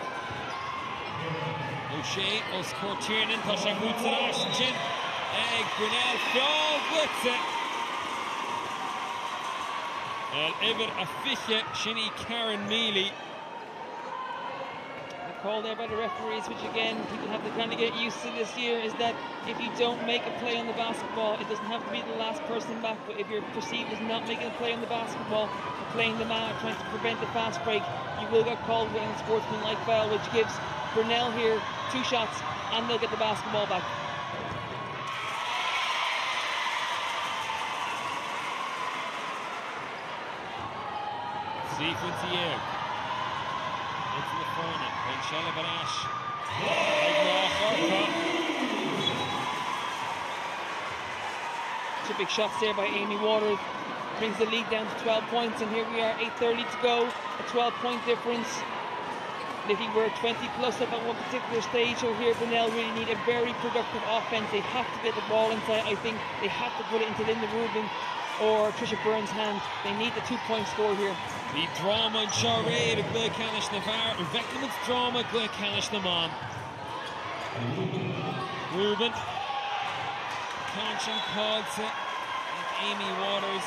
O'Shea, Oscar Tiernan, Tasha Gutsarash, Chin. Egg Brunel, Fjall blitz it. El Iber Afiche, Shinny Karen Mealy. The call there by the referees, which again, people have to kind of get used to this year, is that if you don't make a play on the basketball, it doesn't have to be the last person back, but if you're perceived as not making a play on the basketball, or playing them out, trying to prevent the fast break, you will get called with a sportsmanlike foul, which gives Brunel here two shots, and they'll get the basketball back. Sequence here. Into the corner. Ben Shalabarash. Two big shots there by Amy Waters. Brings the lead down to twelve points, and here we are, eight thirty to go. A twelve point difference. Liffey were twenty plus up at one particular stage, so here Brunel really need a very productive offense. They have to get the ball inside. I think they have to put it into Linda Rubin or Trisha Byrne's hand. They need the two-point score here. The drama and charade of Glenn Canish Navarre. Vectorman's drama, Glenn Canish Naman. Rubin. Conscience Pogsa and Amy Waters.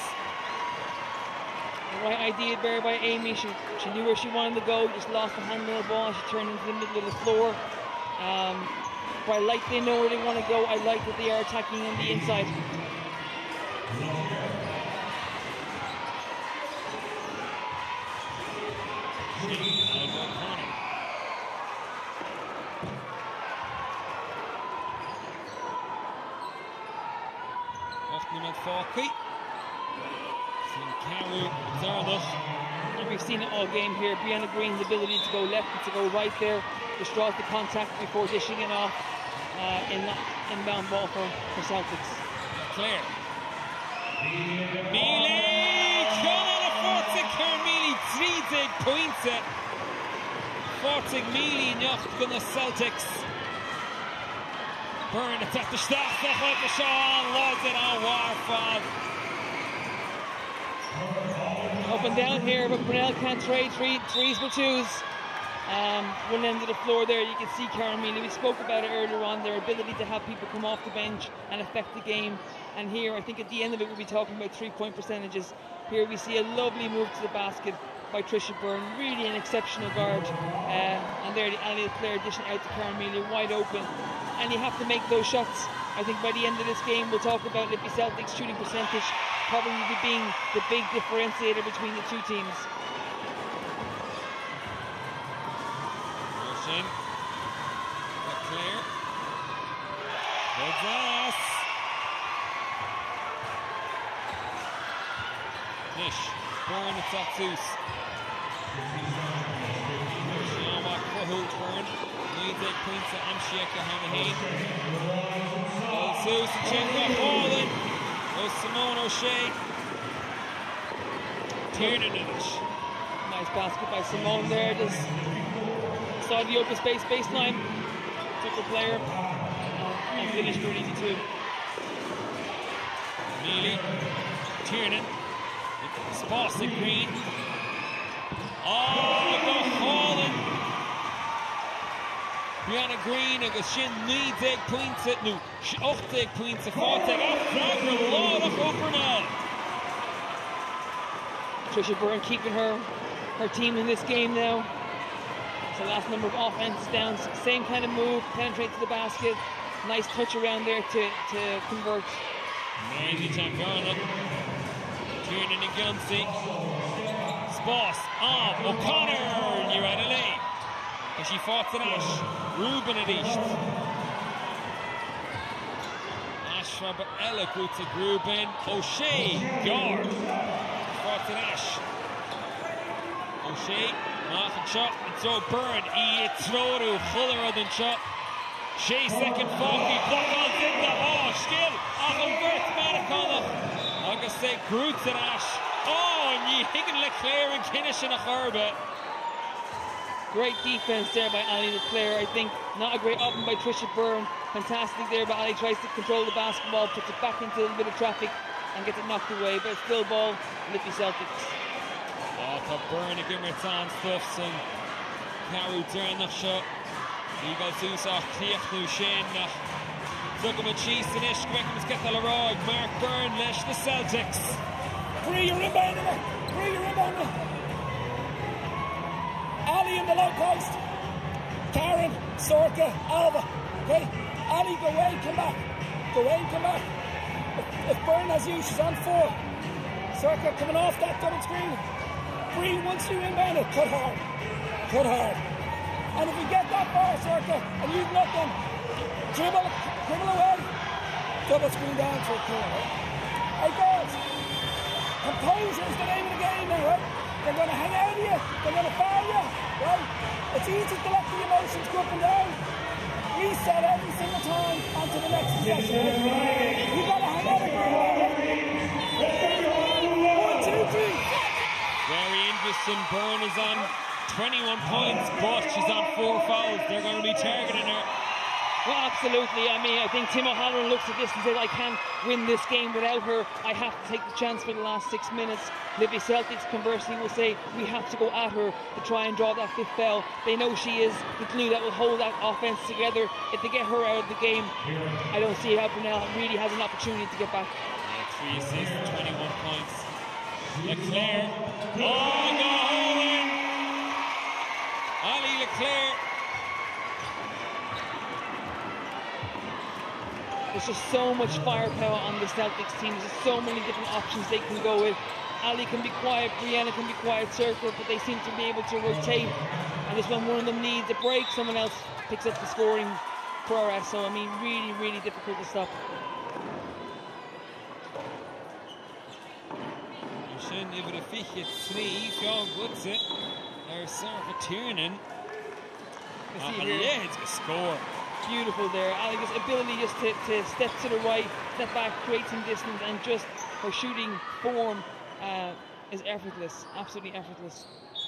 The right idea there by Amy. She, she knew where she wanted to go, just lost the handle of the ball. She turned into the middle of the floor. Um, but I like they know where they want to go. I like that they are attacking on the inside. And we've seen it all game here. Brianna Green's ability to go left and to go right there, just draws the contact before dishing it off uh, in that inbound ball for, for Celtics. Claire. Mealy, Colin a fortig Carmealy, three dig points at fortig Mealy Njocht gunna Celtics. Byrne it's at the staff, that's like the Sean loads it on Warford. Up and down here, but Brunell can't trade three, threes for twos. Um, one end of the floor there, you can see Carmealy. We spoke about it earlier on, their ability to have people come off the bench and affect the game. And here, I think at the end of it, we'll be talking about three-point percentages. Here we see a lovely move to the basket by Trisha Byrne, really an exceptional guard. Uh, and there, the Ali player dishing out to Carmealy, wide open. And you have to make those shots. I think by the end of this game, we'll talk about Liffey Celtics' shooting percentage probably being the big differentiator between the two teams. Motion. Clear. Good pass. Nish. Byrne it's up Zeus. Shiawa Crahult Byrne. Needs eight points at Amshieka Hanaheen. Oh, Zeus and Chenka Holland. Oh, Simone O'Shea. Tiernan Nish. Nice basket by Simone there. Just saw the open space baseline. Took the player and finished for an easy two. Neely. Tiernan. Sparsic Green. Oh, go Holland. Brianna Green agus sin ní dig points at nu. Ocht dig points at fortig. Oh, Fabra Law of Brunell. Trisha Byrne keeping her her team in this game now. It's the last number of offense down. Same kind of move, penetrate to the basket. Nice touch around there to, to convert. Randy Champion. Tiernan and Gunsey. Sposs on O'Connor. You're out of lane. And she fought to Ash. Ruben at East. Ash from Ella Gutsa Ruben. O'Shea. Guard. Fought to Ash. O'Shea. Martin shot. And so Byrne. E. Throw to Fuller than shot. Shea second forty. Block on Zinda. Oh, skill. Off of Bert Manicola. Auguste Groots at Ash. Oh, and you Higgin Leclerc and Kinnish in a Herbert. Great defense there by Ali Leclerc. I think not a great open by Trisha Byrne. Fantastic there by Ali. Tries to control the basketball, puts it back into a little bit of traffic and gets it knocked away. But it's still ball, Liffey Celtics. Oh, for Byrne again, it's on stuffs and Caru turn the shot. Eagle Zeus off Cliff nu Shane. Look at Cheese and Ish. Quickens get the Leroy. Mark Byrne, Lesh the Celtics. Free your inbound in it. Free your inbound in it. Ali in the low post. Karen, Sorka, Alva. Okay? Ali, go away, come back. Go away, come back. If, if Byrne has you, she's on four. Sorka coming off that double screen. Free once you inbound it. Cut hard. Cut hard. And if we get that far, Sorka, and you've nothing, dribble, dribble away. Double screen down for a corner. Hey, girls. Composure is the name of the game now, right? They're going to hang out of you. They're going to foul you, right? It's easy to let the emotions go up and down. Reset every single time onto the next possession. You've got to hang out of you. One, two, three. Very interesting. Byrne is on twenty-one points, but she's on four fouls. They're going to be targeting her. Well, absolutely. I mean, I think Tim O'Halloran looks at this and says, I can't win this game without her. I have to take the chance for the last six minutes. Liffey Celtics, conversely, will say, we have to go at her to try and draw that fifth foul. They know she is the glue that will hold that offense together. If they get her out of the game, I don't see how Brunell really has an opportunity to get back. Yeah, three assists, twenty-one points. Leclerc. Oh, go home. Ali Leclerc. There's just so much firepower on the Celtics team. There's just so many different options they can go with. Ali can be quiet, Brianna can be quiet, Circle, but they seem to be able to rotate. And just when one of them needs a break, someone else picks up the scoring prowess. So, I mean, really, really difficult to stop. over the fiche three. Fionn Gutze. There's Sarah Tiernan. Ah, let's go score. Beautiful there. Alaga's ability just to, to step to the right, step back, create some distance, and just her shooting form uh, is effortless. Absolutely effortless.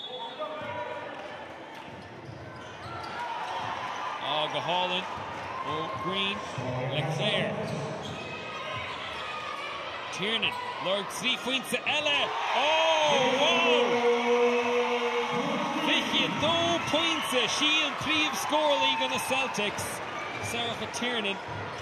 Oh, Gahalan. Oh, Green. Leclerc. Tiernan. Lord three points to Ella. Oh, wow! Vicky, two points. She and three of score league on the Celtics. Sarah Tiernan.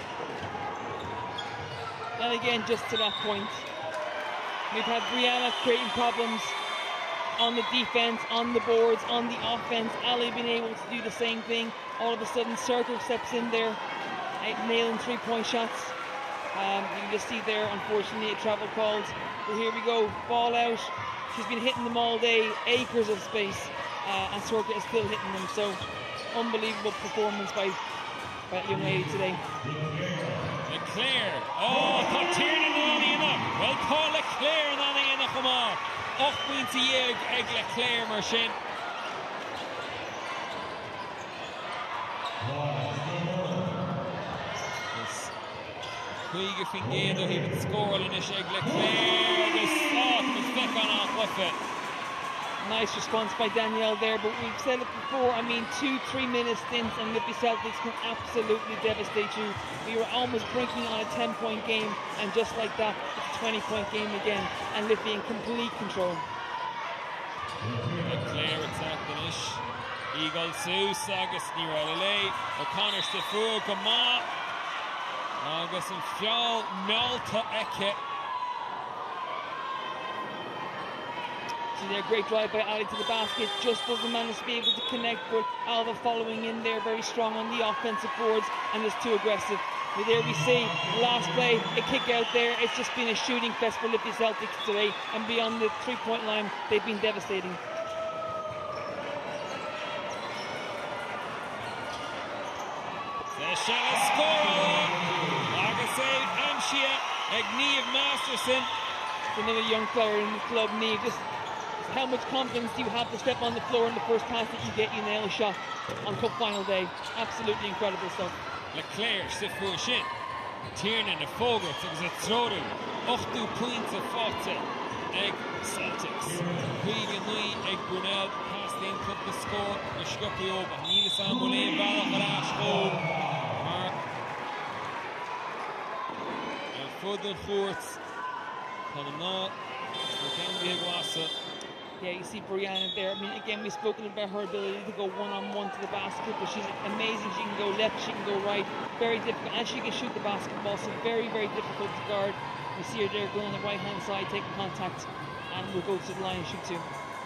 And again, just to that point, we've had Brianna creating problems on the defense, on the boards, on the offense. Ali been able to do the same thing. All of a sudden, Circle steps in there, nailing three-point shots. Um, you can just see there, unfortunately, a travel called. But here we go, ball out. She's been hitting them all day, acres of space, uh, and Circle is still hitting them. So, unbelievable performance by, by that young lady today. Leclerc. Oh, tá Tiernan on enough. Well, Paul Leclerc on enough come on. eight points a year ag Leclerc mar sin. Chuige fin géadú he would score in ag Leclerc. This thought was back on off with it. Nice response by Danielle there, but we've said it before. I mean, two, three minute stints and Liffey Celtics can absolutely devastate you. We were almost brinking on a ten point game, and just like that, it's a twenty point game again, and Liffey in complete control. Leclerc attacking ish. Eagle Seuss, Agus Niralele, O'Connor Stifu, Gama, Agus and Fjall, Melta Eke. See there, great drive by Ali to the basket, just doesn't manage to be able to connect, but Alva following in there very strong on the offensive boards and is too aggressive. But there we see, last play, a kick out there. It's just been a shooting fest for Liffey Celtics today, and beyond the three-point line, they've been devastating. The shot is scoring! Agasay Amshia, Agniv Masterson. Another young player in the club, Niamh. Just how much confidence do you have to step on the floor in the first pass that you get, you nail a shot on cup final day? Absolutely incredible stuff. Leclerc, Stifu Shin. Tiernan, a Fogert, it was a throw-through. eight points of forty. Egg Celtics. Chuige nui, Egg Brunell, past the input the score. The Scuppy over. Neil Samuel, Bala Farash, home. And Fudden Forts. Panama. Mackenzie Higuasa. Yeah, you see Brianna there. I mean, again, we've spoken about her ability to go one-on-one to the basket, but she's amazing. She can go left, she can go right. Very difficult, and she can shoot the basketball, so very, very difficult to guard. We see her there going on the right-hand side, taking contact, and will go to the line and shoot too.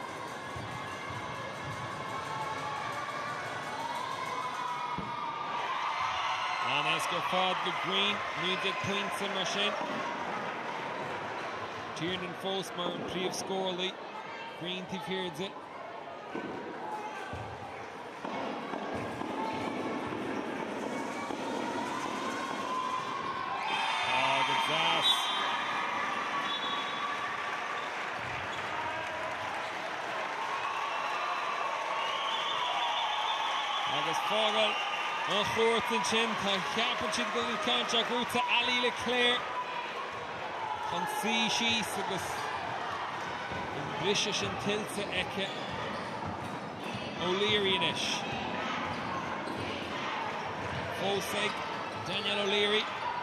And Esker Fad the Green, needed points in Machine. Tiernan Fosmar and Priv Scorley. Green Thief hears it. Oh, good pass. Agus Fogel. On fourth and chin. Capan should go in contract route to Ali Leclerc. On C. Shees. Agus British and Tilsa Eke. O'Leary Nish. Foseg. Daniel O'Leary.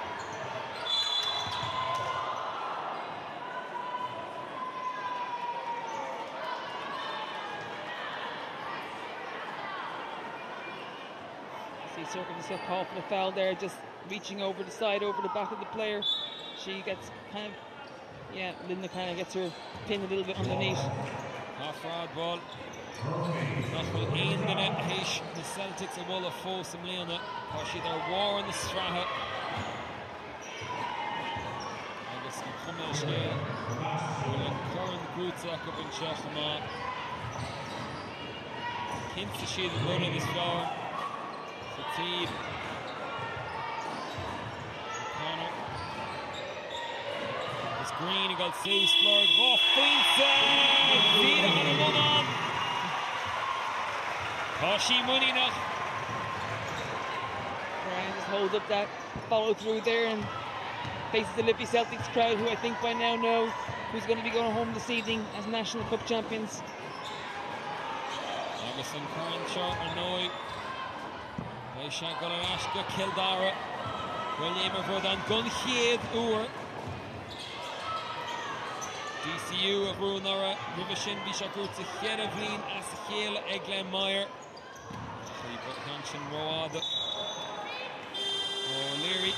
See Circle just got caught for the foul there, just reaching over the side, over the back of the player. She gets kind of, yeah, Linda kind of gets her pinned a little bit underneath. Off rod ball. That will end in it. Heish, the Celtics are well of force and Leona. She they're war in the Straha. I guess I'm coming out scale. We'll current Grutzak up in Shachama. Hints the sheet of blood in this floor. Fatigue. Connor. Green a goal South Florg. Oh, Pointe! Zira on a one on. Paudie money now. Brian just holds up that follow through there and faces the Liffey Celtics crowd, who I think by now know who's going to be going home this evening as National Cup champions. Augustin Carnshaw Arnoy. Leisha Golarashka Kildara. William Rodan Gunhead Ur. D C U of Brunell, Rivishin Bishakurtsa Hierevlin Asahel Eglen Meyer. Hanshin Road. O'Leary.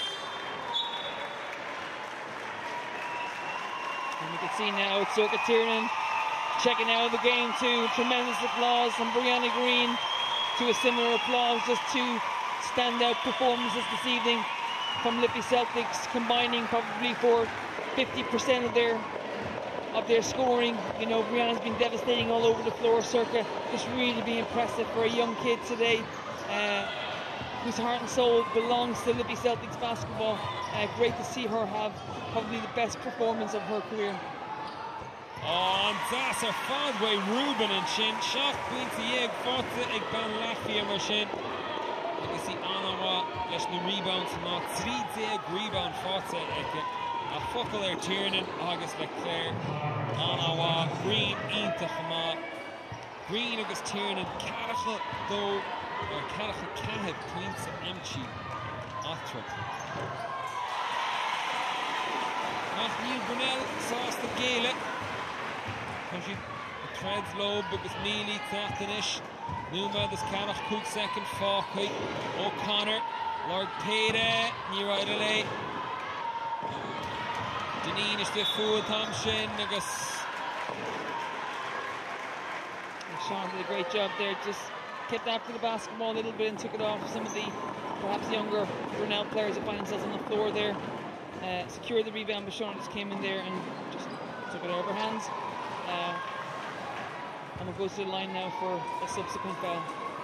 And you can see now it's Circa Tiernan checking out of the game too. Tremendous applause from Brianna Green to a similar applause. Just two standout performances this evening from Liffey Celtics, combining probably for fifty percent of their of their scoring. You know, Brianna's been devastating all over the floor. Circa just really be impressive for a young kid today, uh, whose heart and soul belongs to Liffey Celtics basketball. Uh, great to see her have probably the best performance of her career. Oh, and that's a Fadway Ruben and Shin. Shock Quincy Yeg, Forza Eg Ban Latvia Marshin. You can see Anawa, there's the rebound, not three Zeg rebound, Forza Eg. A Fuckle er Tiernan, August Leclerc, Anawa, Green, Intachama, Green, August Tiernan, Caracha, though, or Caracha Cahid, Quincy Emchi, Athrat. Matthew Brunell, Sauce the Gale. Country treads low, because Mealy, Taftanish, Numa, this Carach, Cook second, Falkey, O'Connor, Lord Payda, New Idolay, Janine is the full Thompson, Agus. Sean did a great job there, just kept after the basketball a little bit and took it off some of the perhaps younger Brunell players that find themselves on the floor there. Uh, secured the rebound, but Sean just came in there and just took it out of her hands. Uh, and we'll go to the line now for a subsequent foul.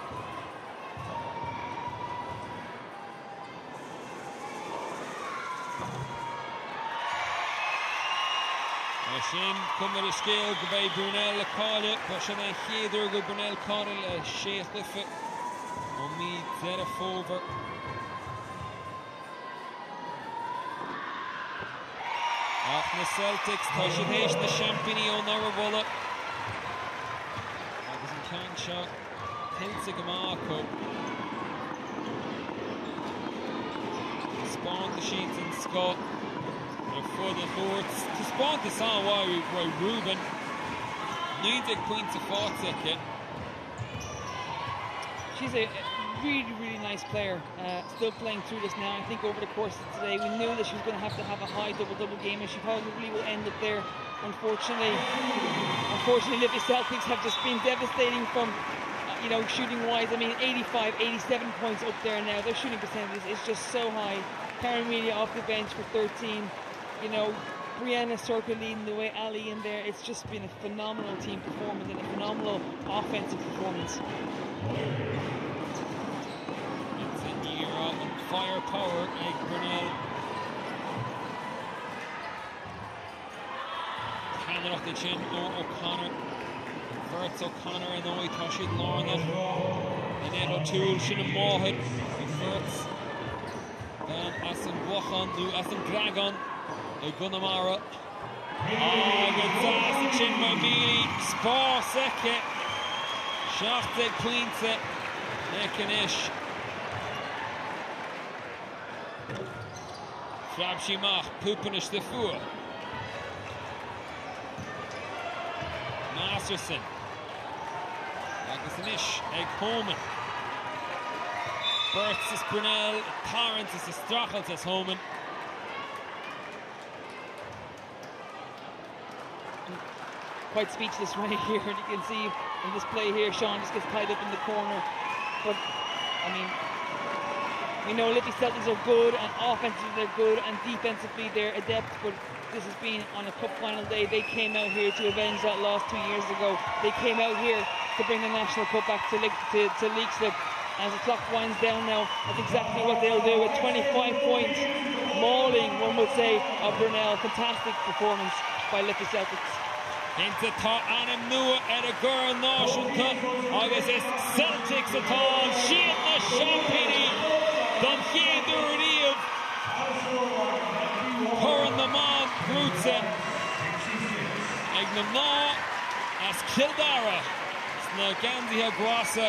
Shin come with a scale, go by Brunell a call it, but Shin a header go Brunell call it, a Sheikh Liffey. On me, Zera Fover. Off the Celtics, Tashinesh, the Champini on Naravola. Augustin Kanshaw, Hilsigamako. Spawn the sheets and Scott. For the Horts. To spawn the Sanwa by Ruben. Needs a queen to four ticket. She's a really, really nice player. Uh, still playing through this now. I think over the course of today, we knew that she was going to have to have a high double-double game, and she probably will end up there. Unfortunately, unfortunately, Liffey Celtics have just been devastating from, uh, you know, shooting-wise. I mean, eighty-five, eighty-seven points up there now. Their shooting percentage is just so high. Karen Media off the bench for thirteen. You know, Brianna Circa leading the way, Ali in there. It's just been a phenomenal team performance and a phenomenal offensive performance. It's a year of firepower, like Brunell. Cannon off the chin, O O'Connor. Verts O'Connor and Oi Toshid Lorna. And then O'Toole, Shinna Mohed. Verts. Then Asin Wachan, New Asin Dragon. Gunamara. Oh, Gonzalez, Chinma Mealy, Spar Seke, Shafted Queense, Nekanish. Frabshimach, Pupinish the Four. Masterson. Agasanish, Egg Homan. Bertz is Brunell, Torrance is Strachels is Homan. Quite speechless right here, and you can see in this play here, Sean just gets tied up in the corner. But, I mean, we know Liffey Celtics are good, and offensively they're good, and defensively they're adept, but this has been on a cup final day. They came out here to avenge that loss two years ago. They came out here to bring the National Cup back to, to, to Leixlip, As the clock winds down now, that's exactly what they'll do with twenty-five points. Mauling, one would say, of Brunell. Fantastic performance by Liffey Celtics. Into tá anam nua ar a gcur náisiúnta agus is Celtics atá siad na seampíní don chéadú riamh churann na man grútsa ag na ná as Kildara sna gandaithe grasa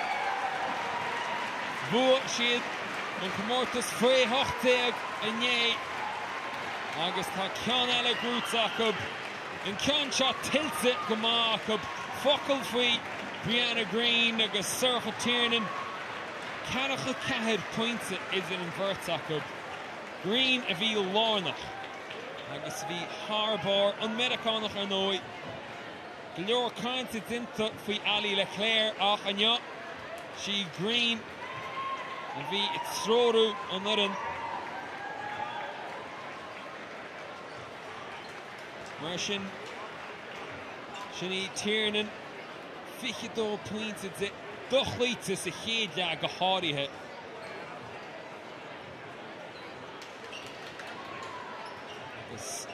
bua siad an comórtas fréthachtaíoch a né agus tá ceann eile grútsa acu in ceann seo tiltte go maith acu focail faoi Brianna Green agus Sorcha Tiernan ceannacha ceithid pointe is an bhirt acu Green a bhí lárnach agus bhí tharbár an medicánach ar nói go leor cainte dinta faoi Ali Leclerc ach anne sí Green a bhí tróú an nuan mar sin sinní Tiernan fichadó pointe de dochleite sa chéad go háirithe agus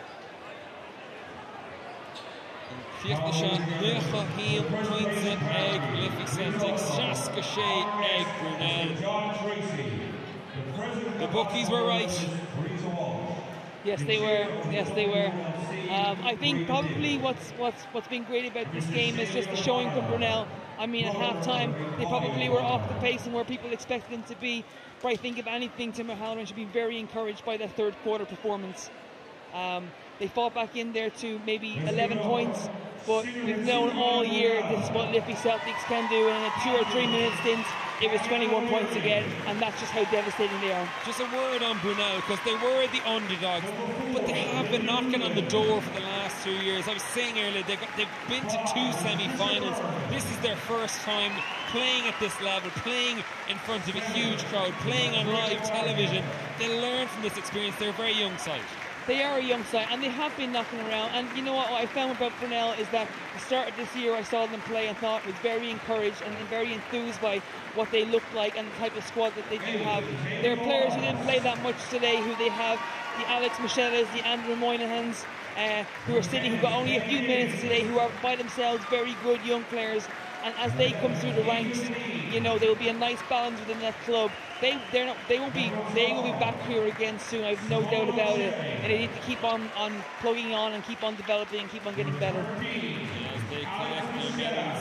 an fiachta se nuacha haon pointe ag Liffey Celtics seasca sé ag Brunell. The bookies were right. Yes, they were. Yes, they were. Um, I think probably what's what's what's been great about this game is just the showing from Brunell. I mean, at half-time, they probably were off the pace and where people expected them to be. But I think, if anything, Tim O'Halloran should be very encouraged by their third quarter performance. Um, they fought back in there to maybe eleven points, but we've known all year this is what Liffey Celtics can do, and in a two or three minute stint, it was twenty-one points again, and that's just how devastating they are. Just a word on Brunell, because they were the underdogs, but they have been knocking on the door for the last two years. I was saying earlier, they got, they've been to two semi-finals. This is their first time playing at this level, playing in front of a huge crowd, playing on live television. They learn from this experience. They're a very young side. They are a young side, and they have been knocking around. And you know what, what I found about Brunell is that the start of this year I saw them play and thought was very encouraged and very enthused by what they look like and the type of squad that they do have. There are players who didn't play that much today, who they have the Alex Michellas, the Andrew Moynahans, uh, who are sitting, who got only a few minutes today, who are by themselves very good young players. And as they come through the ranks, you know, there will be a nice balance within that club. They they're not they won't be they will be back here again soon. I've no doubt about it. And they need to keep on, on plugging on and keep on developing and keep on getting better. As they collect their medals,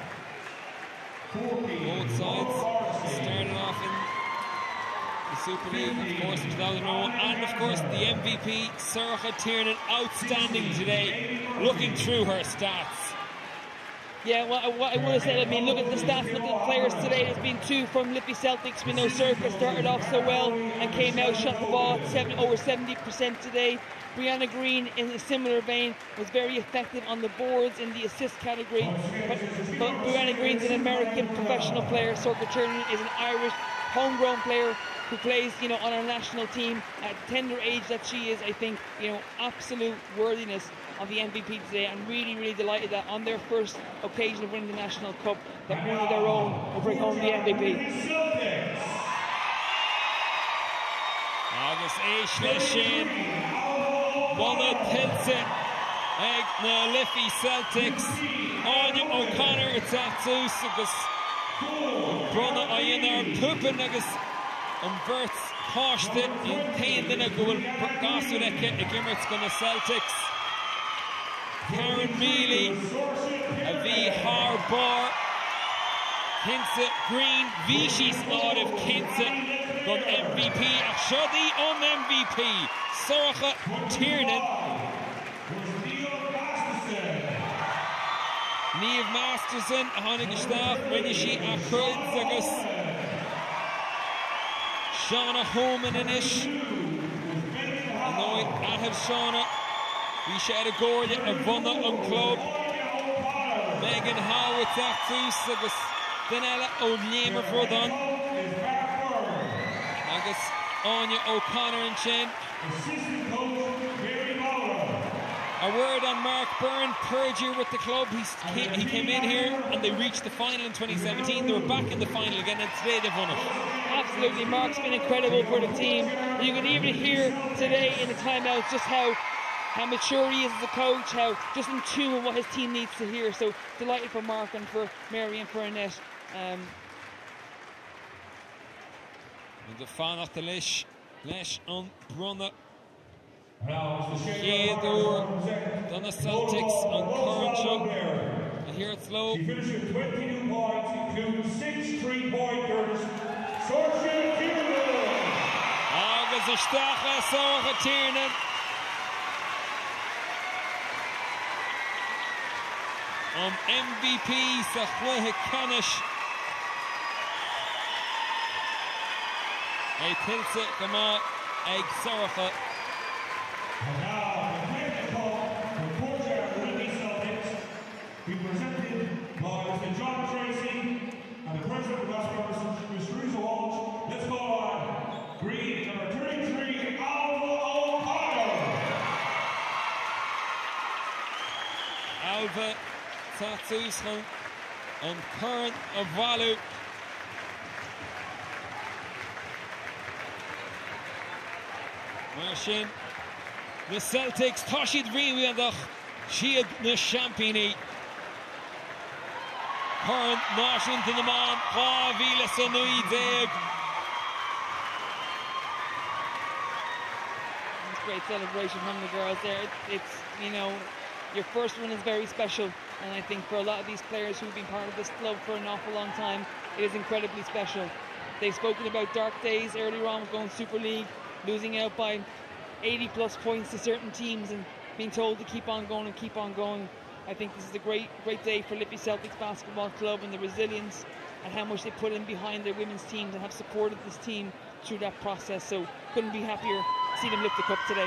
both sides starting off in the Super League, of course, in two thousand one, and of course the M V P Sorcha Tiernan, outstanding today, looking through her stats. Yeah, well, what I want to say, I mean, look at the stats, look at the players today. There's been two from Liffey Celtics. We know Sorcha started off so well and came out, shot the ball seven, over seventy percent today. Brianna Green, in a similar vein, was very effective on the boards in the assist category. But, but Brianna Green's an American professional player. Sorcha Tiernan is an Irish homegrown player who plays, you know, on our national team at the tender age that she is. I think, you know, absolute worthiness of the M V P today. I'm really, really delighted that on their first occasion of winning the National Cup, that one of their own will bring home the M V P. Agus éisle sin balla tiltte ag na Liffey Celtics. Anya O'Connor atátús agus bronna a dhéanamh pupan agus an bhirt páiste in taon duine go bhfuil gasú aice ag immert go na Celtics. Karen Mealy a bhí tharbár Kinsa Green bhí sí sláidh Kinsa gon M V P ach siodí an M V P Sorcha Tiernan. Niamh Masterson a tháinig isteach rinne sí a chuid agus Shauna Homan inis an óid athibh Shauna. Bhí sé ar a gcóirde a bhunna an club. Megan Howard tatús agus den eile ó léamar Rodon. Agus Anya O'Connor an sin. A A word on Mark Byrne, third year with the club. He's, he, he came in here and they reached the final in twenty seventeen. They were back in the final again, and today they've won it. Absolutely, Mark's been incredible for the team. You can even hear today in the timeouts just how how mature he is as a coach, how just in tune with what his team needs to hear. So delighted for Mark and for Mary and for Annette. Um, the Fanach the Lish, Lish on Brunell. Chéadú done the Celtics on Courtyard. And here it's low. He finished with twenty-two points, including six three-pointers. Agus is Stacha Sorcha Tiernan. On M V P sa chluithe Canish. Ei tilse gama ag Sorcha. And now, the fifth call for Courtyard Liffey Celtics, be presented by Mister John Tracy and the President of the Basketball, Mister Teresa Walsh. Let's call on green number thirty-three, Alva O'Connor. Alva Tatsushon and current of Valu. Marshin. The Celtics, Toshid Riwiadach, Shiad the Champini. Current Marshin to the man, Pa Vila Sanui Deg. It's a great celebration from the girls there. It, it's, you know, your first one is very special. And I think for a lot of these players who've been part of this club for an awful long time, it is incredibly special. They've spoken about dark days earlier on with going Super League, losing out by eighty plus points to certain teams and being told to keep on going and keep on going. I think this is a great great day for Liffey Celtics Basketball Club and the resilience and how much they put in behind their women's teams and have supported this team through that process. So couldn't be happier to see them lift the cup today.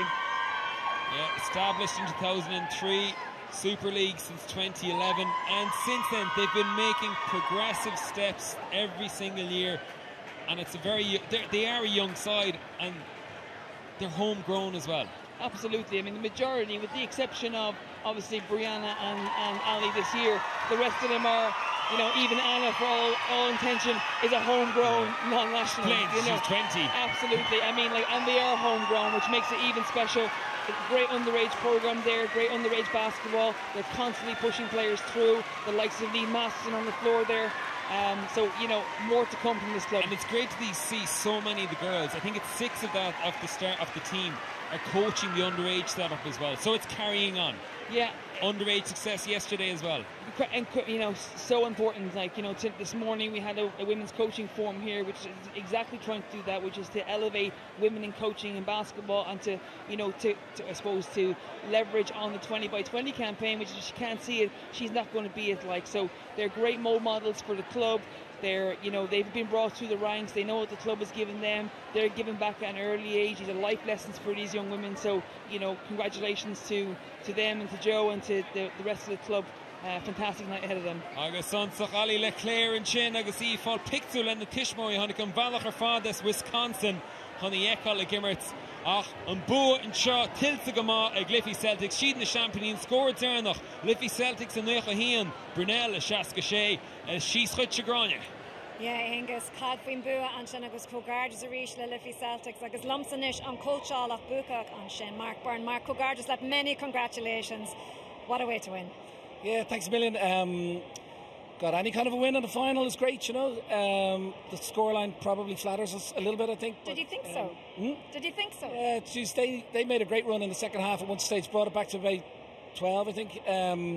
Yeah, established in two thousand three, Super League since twenty eleven, and since then they've been making progressive steps every single year. And it's a very, they are a young side, and they're homegrown as well. Absolutely. I mean, the majority, with the exception of obviously Brianna and, and Ali this year, the rest of them are, you know, even Anna, for all, all intention, is a homegrown non-national. Playing, you know. she's twenty. Absolutely. I mean, like, and they are homegrown, which makes it even special. Great underage program there, great underage basketball. They're constantly pushing players through. The likes of Lee Masterson on the floor there. Um, so, you know, more to come from this club. And it's great to see so many of the girls. I think it's six of that of the start of the team are coaching the underage setup as well. So it's carrying on. Yeah. Underage success yesterday as well. And, you know, so important. Like, you know, this morning we had a, a women's coaching forum here, which is exactly trying to do that, which is to elevate women in coaching in basketball and to, you know, to, to I suppose, to leverage on the twenty by twenty campaign, which if she can't see it, she's not going to be it. Like, so they're great role models for the club. They're, you know, they've been brought through the ranks. They know what the club has given them. They're giving back at an early age. These are life lessons for these young women. So, you know, congratulations to, to them and to Joe and to the, the rest of the club. Uh, fantastic night ahead of them. Agus Sonsach Ali Leclerc and Chin Agus E Fall Pictul and the Tishmoy Honeycomb Valacher Fadas Wisconsin Honey Ekal Gimmerts Ach and Bua and Shaw Tilsagama a Liffey Celtics Sheed the Champagne scored Zernach Liffey Celtics and Nechahian Brunell a Shaska Shea as she's Hutchagrania. Yeah, Angus Cadfin Bua and Shin Agus Cogardas Arish Le Liffey Celtics Agus Lumsanish on Colchal of Bukak on Shin Mark Byrne Mark Cogardas let many congratulations. What a way to win. Yeah, thanks a million. Um, got any kind of a win in the final is great, you know. Um, the scoreline probably flatters us a little bit, I think. Did but, you think um, so? Hmm? Did you think so? Yeah, geez, they, they made a great run in the second half at one stage, brought it back to about twelve, I think. Um,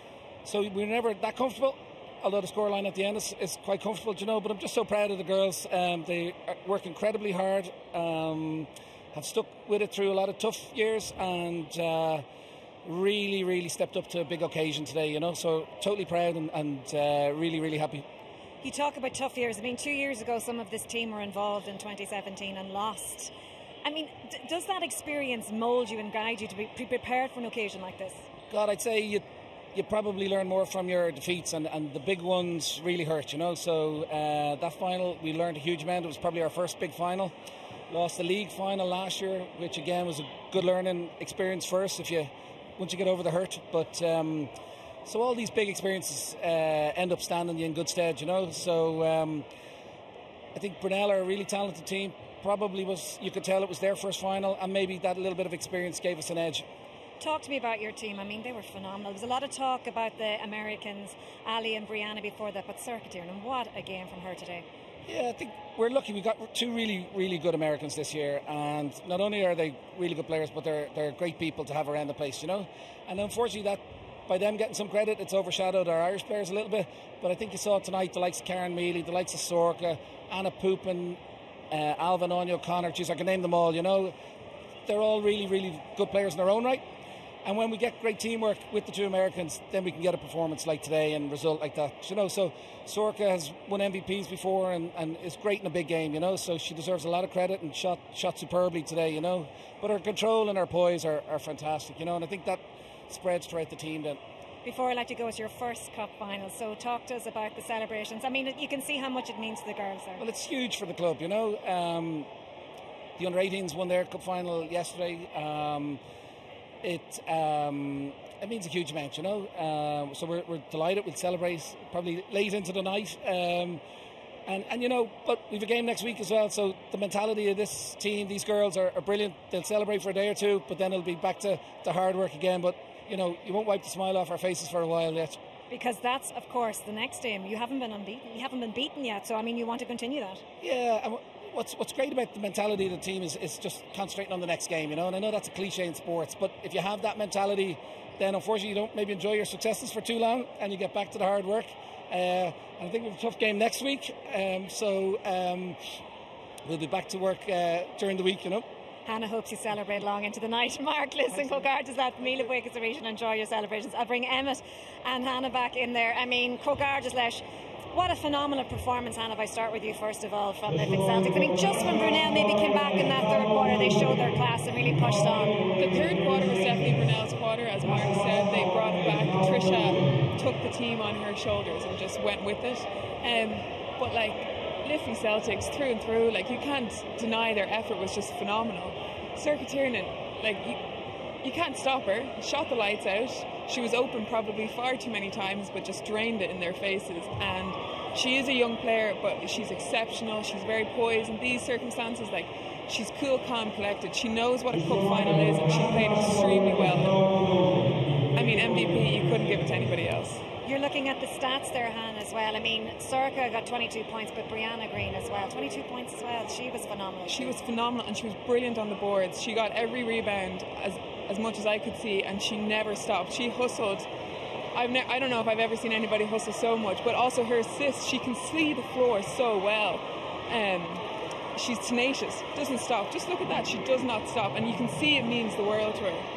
so we were never that comfortable, although the scoreline at the end is, is quite comfortable, you know. But I'm just so proud of the girls. Um, they work incredibly hard, um, have stuck with it through a lot of tough years, and uh, really, really stepped up to a big occasion today, you know, so totally proud and, and uh, really, really happy. You talk about tough years. I mean, two years ago, some of this team were involved in twenty seventeen and lost. I mean, d does that experience mould you and guide you to be prepared for an occasion like this? God, I'd say you you probably learn more from your defeats, and, and the big ones really hurt, you know, so uh, that final, we learned a huge amount. It was probably our first big final. Lost the league final last year, which again was a good learning experience for us. If you once you get over the hurt. But um, so all these big experiences uh, end up standing you in good stead, you know. So um, I think Brunell are a really talented team. Probably was, you could tell it was their first final, and maybe that little bit of experience gave us an edge. Talk to me about your team. I mean, they were phenomenal. There was a lot of talk about the Americans, Ali and Brianna before that, but Circa Tiernan, what a game from her today. Yeah, I think we're lucky. We got two really, really good Americans this year, and not only are they really good players, but they're they're great people to have around the place, you know. And unfortunately, that by them getting some credit, it's overshadowed our Irish players a little bit. But I think you saw tonight the likes of Karen Mealy, the likes of Sorka, Anna Poopin, uh, Alvin O'Connor. Geez, I can name them all. You know, they're all really, really good players in their own right. And when we get great teamwork with the two Americans, then we can get a performance like today and result like that. You know, so Sorka has won M V Ps before and, and is great in a big game, you know, so she deserves a lot of credit and shot shot superbly today, you know. But her control and her poise are, are fantastic, you know, and I think that spreads throughout the team then. Before I let you go, it's your first cup final, so talk to us about the celebrations. I mean, you can see how much it means to the girls there. Well, it's huge for the club, you know. Um, the under eighteens won their cup final yesterday. Um, It um, it means a huge amount, you know. Um, so we're, we're delighted. We'll celebrate probably late into the night, um, and and you know, but we've a game next week as well. So the mentality of this team, these girls are, are brilliant. They'll celebrate for a day or two, but then it'll be back to, to hard work again. But you know, you won't wipe the smile off our faces for a while yet. Because that's, of course, the next game. You haven't been unbeaten. You haven't been beaten yet. So I mean, you want to continue that. Yeah. And What's what's great about the mentality of the team is, is just concentrating on the next game, you know. And I know that's a cliche in sports, but if you have that mentality, then unfortunately you don't maybe enjoy your successes for too long, and you get back to the hard work. Uh, and I think we have a tough game next week, um, so um, we'll be back to work uh, during the week, you know. Hannah hopes you celebrate long into the night. Mark, listen, Courtyard is that Míle buíochas a rís and enjoy your celebrations. I'll bring Emmett and Hannah back in there. I mean, Courtyard is leis. What a phenomenal performance, Hannah, if I start with you first of all, from Liffey Celtics. I mean, just when Brunell maybe came back in that third quarter, they showed their class and really pushed on. The third quarter was definitely Brunell's quarter, as Mark said. They brought it back. Trisha took the team on her shoulders and just went with it. Um, but, like, Liffey Celtics, through and through, like, you can't deny their effort was just phenomenal. Circa Tiernan, like, you, you can't stop her. Shot the lights out. She was open probably far too many times, but just drained it in their faces. And she is a young player, but she's exceptional. She's very poised in these circumstances. Like, she's cool, calm, collected. She knows what a cup final is, and she played extremely well. I mean, M V P, you couldn't give it to anybody else. You're looking at the stats there, Han, as well. I mean, Sorka got twenty-two points, but Brianna Green as well. twenty-two points as well. She was phenomenal. She was phenomenal, and she was brilliant on the boards. She got every rebound as as much as I could see, and she never stopped. She hustled. I've ne- I don't know if I've ever seen anybody hustle so much, but also her assists, she can see the floor so well. Um, she's tenacious, doesn't stop. Just look at that, she does not stop, and you can see it means the world to her.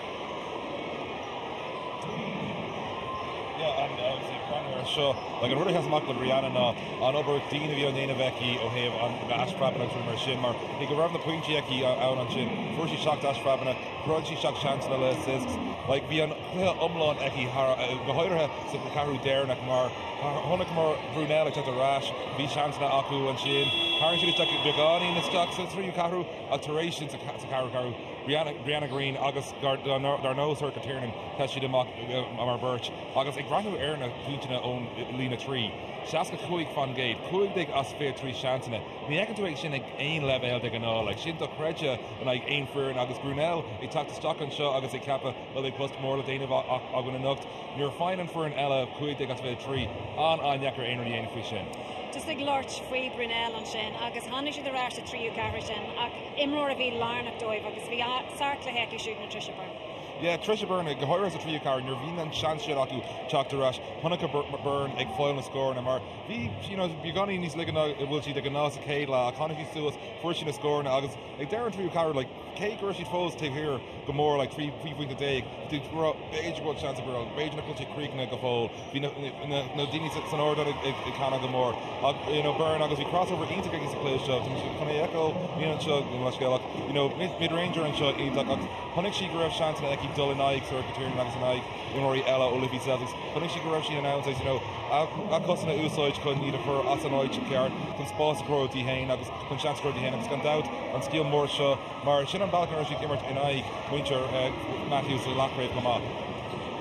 Yeah, and obviously, Conor Shaw, like, really has Michael Brianna now, on over Dina Vionena Vecchi, O'Have, on Ash Frabana through her shin mark. He could run the Pointy Eki out on chin. First, she shocked Ash Frabana, Grud, she shocked Chancellor assists. Like, Vion Umlawn Eki, Gahoira, Karu Dernak Mar, Hunakmar Brunell, et cetera. Rash, V Chancellor Aku and Shin. Karen Shilly Chuck Bigani in the stock, so through Karu, alterations to Karu Karu. Brianna, Brianna Green, August Darno, Circa Tiernan, Teshida Mar Birch, August Igranu Erna, Putina own Lena Tree, Shaska Kuig Van Gate, Kuig Dig Asfair Tree Shantana, Niakan to Shin Ain Level Digano, like Shinto Kreja, and like Ain Fur and August Brunell, they talked to Stock and Shaw, August Kappa, well, they plus more Dana Ogun and Nukt, you're finding for an Ella, Kuig Dig Asfair Tree, on on Yakar Ain or the Ain Fishin. Just like Lurch, Free Brunell and Shin, August Hanish the Rash at Trio Carrishin, Imror Avi Larnak Doiv, August Via Sarkla Heki shooting at Trisha Byrne. Yeah, Trisha Byrne, Gahoira as a trio car, Nervina and Chance Shiraku, Chalk to Rash, Hanukkah Byrne, Egg Foil and Score, and Mar. V, you know, Bugani needs like a will she, the Ganas, Kayla, Connicky Suas, first in a score, and August, like Darren Trio car, like Kay Gershie Foes take here, go more like three three points a day, to grow, age about chance of girl, Rage in a Country Creek and a Gafol, no Dini Sonora, it can go more, you know, Byrne, August, we cross over into getting the close shot, can I echo, you know, Chug, you know, mid ranger and Chug, like Hunnick Shigarov, Chance and Eki. Dull and Ike, Circa Tiernan, Magus and Ike, Imori Ella, Liffey Celtics. But she grew up, she announces, you know, a Cosna Usage couldn't either for Asanoid Chikard, can Sposs Crow D Hain, Agus, can Chance Crow D Hain, Agus, can Doubt, and Skill Moore Shaw, Mar, Shin and Balkan, she came out in Ike, Winter, Matthews, Lackrave, come on.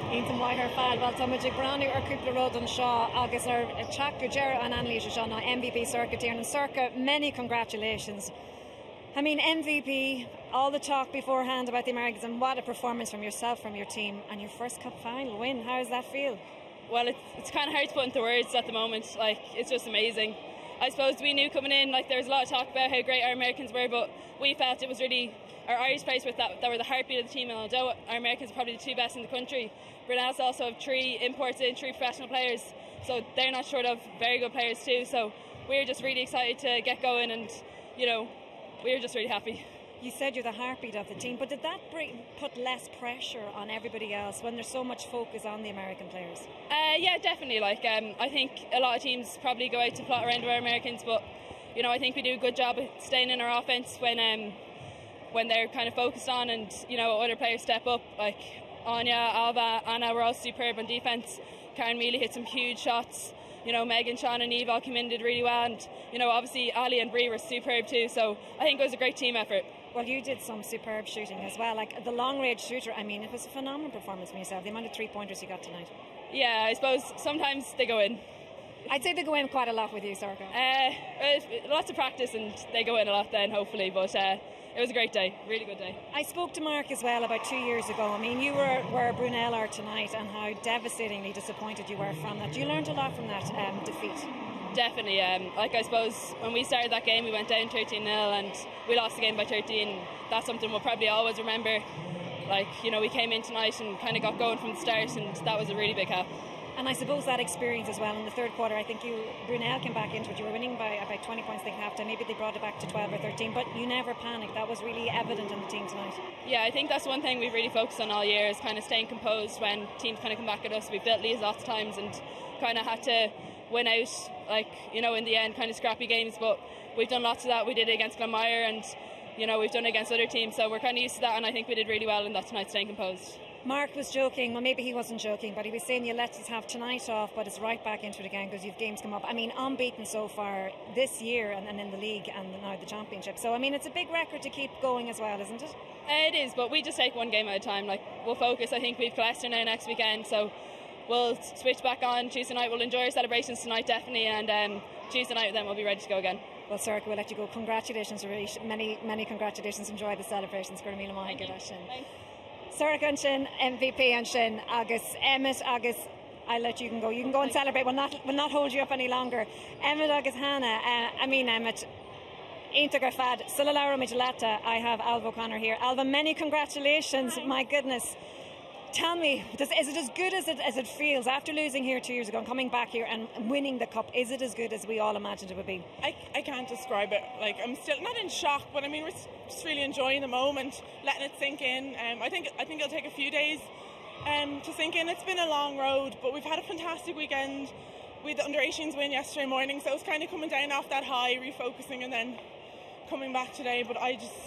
Ethan White ar fad well Tomajig Brownie ar Cúpla Road and Shaw August ar Chak Gujera and Annalise Shaw now M V P Circa Tiernan and Circa, many congratulations. I mean, M V P, all the talk beforehand about the Americans, and what a performance from yourself, from your team, and your first cup final win. How does that feel? Well, it's, it's kind of hard to put into words at the moment. Like, it's just amazing. I suppose we knew coming in, like, there was a lot of talk about how great our Americans were, but we felt it was really our Irish players with that, that were the heartbeat of the team, and although our Americans are probably the two best in the country, Brunel's also have three imports in, three professional players, so they're not short of very good players too, so we're just really excited to get going, and, you know, we were just really happy. You said you're the heartbeat of the team, but did that bring, put less pressure on everybody else when there's so much focus on the American players? Uh, yeah, definitely. Like, um, I think a lot of teams probably go out to plot around with our Americans, but you know, I think we do a good job of staying in our offense when um, when they're kind of focused on, and you know, other players step up. Like Anya, Alba, Anna were all superb on defence. Karen Mealy hit some huge shots. You know, Megan, Sean and Eve all came in and did really well, and you know, obviously Ali and Bree were superb too, so I think it was a great team effort. Well, you did some superb shooting as well, like the long range shooter. I mean, it was a phenomenal performance from yourself, the amount of three pointers you got tonight. Yeah, I suppose sometimes they go in. I'd say they go in quite a lot with you, Sorka. Uh, lots of practice and they go in a lot then, hopefully, but uh, it was a great day, really good day. I spoke to Mark as well about two years ago. I mean, you were where Brunel are tonight and how devastatingly disappointed you were from that. You learned a lot from that um, defeat. Definitely. Um, like, I suppose when we started that game, we went down thirteen nil and we lost the game by thirteen. That's something we'll probably always remember. Like, you know, we came in tonight and kind of got going from the start, and that was a really big help. And I suppose that experience as well in the third quarter, I think you, Brunel came back into it. You were winning by about twenty points, I think, half time. Maybe they brought it back to twelve or thirteen, but you never panicked. That was really evident in the team tonight. Yeah, I think that's one thing we've really focused on all year, is kind of staying composed when teams kind of come back at us. We've built leads lots of times and kind of had to win out, like, you know, in the end, kind of scrappy games, but we've done lots of that. We did it against Glenmire, and you know, we've done it against other teams, so we're kind of used to that, and I think we did really well in that tonight, staying composed. Mark was joking, well maybe he wasn't joking, but he was saying you let us have tonight off, but it's right back into it again because you've games come up. I mean, unbeaten so far this year, and, and in the league and now the championship, so I mean, it's a big record to keep going as well, isn't it? Uh, it is, but we just take one game at a time. Like, we'll focus. I think we've Colester now next weekend, so we'll switch back on Tuesday night. We'll enjoy our celebrations tonight, definitely, and um, Tuesday night then we'll be ready to go again. Well, Sarah, we'll let you go. Congratulations, many, many congratulations. Enjoy the celebrations. Thank you. Sarah Gunshin, M V P and Shin, Agus, Emmett, Agus. I'll let you can go. You can go and celebrate. We'll not, we'll not hold you up any longer. Emmett, Agus, Hannah. Uh, I mean, Emmett. Integra Fad, Silalaro Mijilata. I have Alva O'Connor here. Alva, many congratulations. Hi. My goodness. Tell me, does, is it as good as it, as it feels after losing here two years ago and coming back here and winning the cup? Is it as good as we all imagined it would be? I, I can't describe it. Like, I'm still not in shock, but I mean, we're just really enjoying the moment, letting it sink in. Um, I think I think it'll take a few days um, to sink in. It's been a long road, but we've had a fantastic weekend. We had the under eighteens win yesterday morning, so it's kind of coming down off that high, refocusing, and then coming back today. But I just.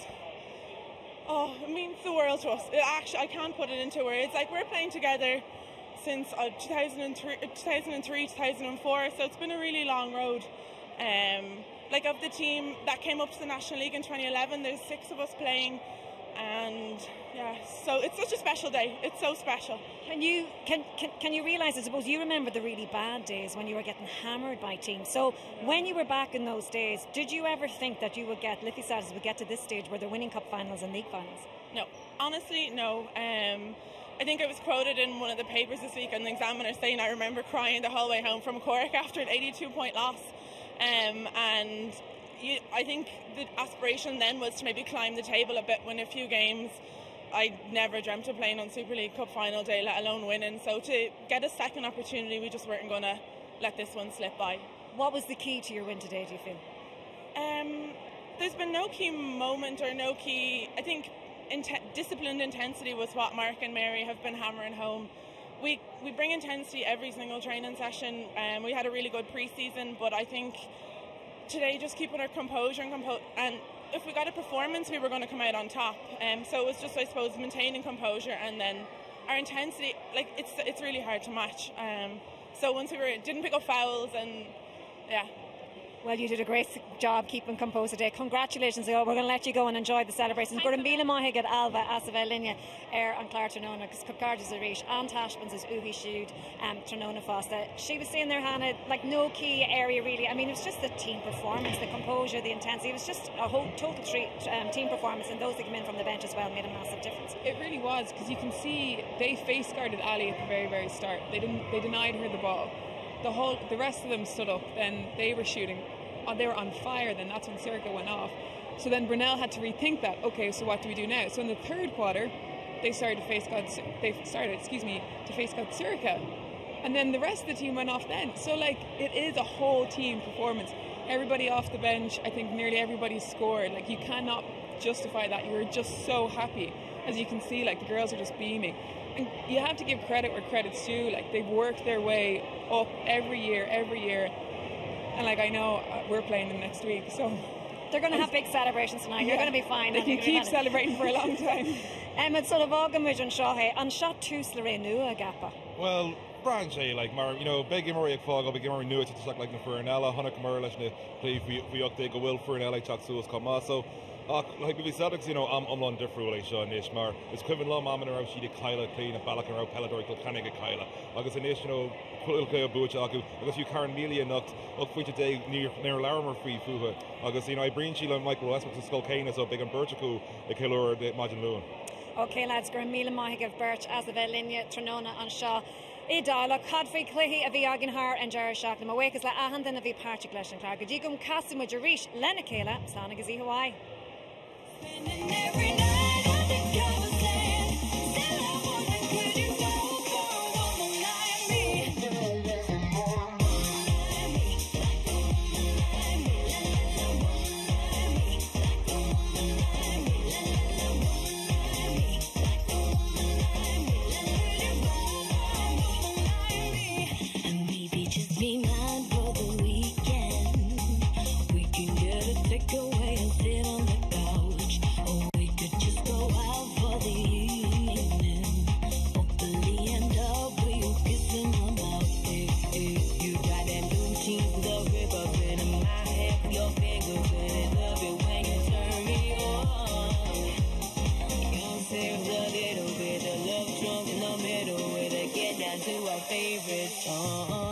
Oh, it means the world to us. It actually, I can't put it into words. Like, we're playing together since uh, two thousand three, two thousand four, so it's been a really long road. Um, like, of the team that came up to the National League in twenty eleven, there's six of us playing, and yeah, so it's such a special day. It's so special. Can you can can, can you realise, I suppose you remember the really bad days when you were getting hammered by teams. So when you were back in those days, did you ever think that you would get, Liffey Celtics would get to this stage where they're winning cup finals and league finals? No, honestly, no. Um, I think I was quoted in one of the papers this week on the Examiner saying I remember crying the whole way home from Cork after an eighty-two point loss. Um, and you, I think the aspiration then was to maybe climb the table a bit, win a few games. I never dreamt of playing on Super League Cup final day, let alone winning. So to get a second opportunity, we just weren't going to let this one slip by. What was the key to your win today, do you feel? Um, there's been no key moment or no key. I think int- disciplined intensity was what Mark and Mary have been hammering home. We we bring intensity every single training session. Um, we had a really good pre-season, but I think today just keeping our composure and compo- and if we got a performance, we were going to come out on top. Um, so it was just, I suppose, maintaining composure, and then our intensity. Like, it's it's really hard to match. Um, so once we were didn't pick up fouls, and yeah. Well, you did a great job keeping composed today. Congratulations. We're going to let you go and enjoy the celebrations. Gura Mila Mahigad Alva Asavel Linya Air and Claire Tronona because Cupcardas Arish and Tashpins is Uhi Shud and Tronona Fosta. She was saying there, Hannah, like no key area really. I mean, it was just the team performance, the composure, the intensity. It was just a whole total treat, um, team performance, and those that came in from the bench as well made a massive difference. It really was, because you can see they face guarded Ali at the very, very start. They didn't. They denied her the ball. The whole, the rest of them stood up. Then they were shooting. Oh, they were on fire. Then that's when Circa went off. So then Brunell had to rethink that. Okay, so what do we do now? So in the third quarter, they started to face God. They started, excuse me, to face God Circa, and then the rest of the team went off. Then, so like it is a whole team performance. Everybody off the bench. I think nearly everybody scored. Like you cannot justify that. You were just so happy, as you can see. Like the girls are just beaming. And you have to give credit where credit's due. Like they've worked their way up every year, every year. And like I know uh, we're playing them next week, so they're going to have big celebrations tonight. Yeah. You're going to be fine. They can keep celebrating for a long time. Emmett Sullivan and Shahe and shot two Slare Nua Gappa. Well, Brian Shay, like Mar, you know, big Murray Fogg, big Murray knew it to suck like the Fernella, Hannah Merlish, play for Yuck, Will Fernella, Chuck Suez Kama. Uh, like the Celtics, you know, I'm I'm on different with Sean Ishmar. It's Kevin Lom, I'm in a row, she did Kyla, clean a Balak and row, Pelador, Kilcanning at Kyla. I guess in this, you know, Little Kaya Butch, I guess you Karen Mealy and not up for today near near Larimer free Fuha. I guess, you know, I bring Sheila and Michael Westbrook to Skull Kane, so big and Birchiku, the killer, the Imagine Lewin. Okay, lads, Gura Mila Mahigad Birch, Asavel Linya, Tronona and Shaw. I dialogue, Cadfrey Clehy, a V Agin Har and Jerry Shacklam, awake as La Ahandan of V Patrick Lesh and Clark. Gajigum Kasim with Jarish, Lena Kayla, Stanaga Hawaii. Every night I think I was saying, still I wonder could you go for a woman like me? And maybe just be mine for the weekend. We can get a takeaway and sit on the favorite song.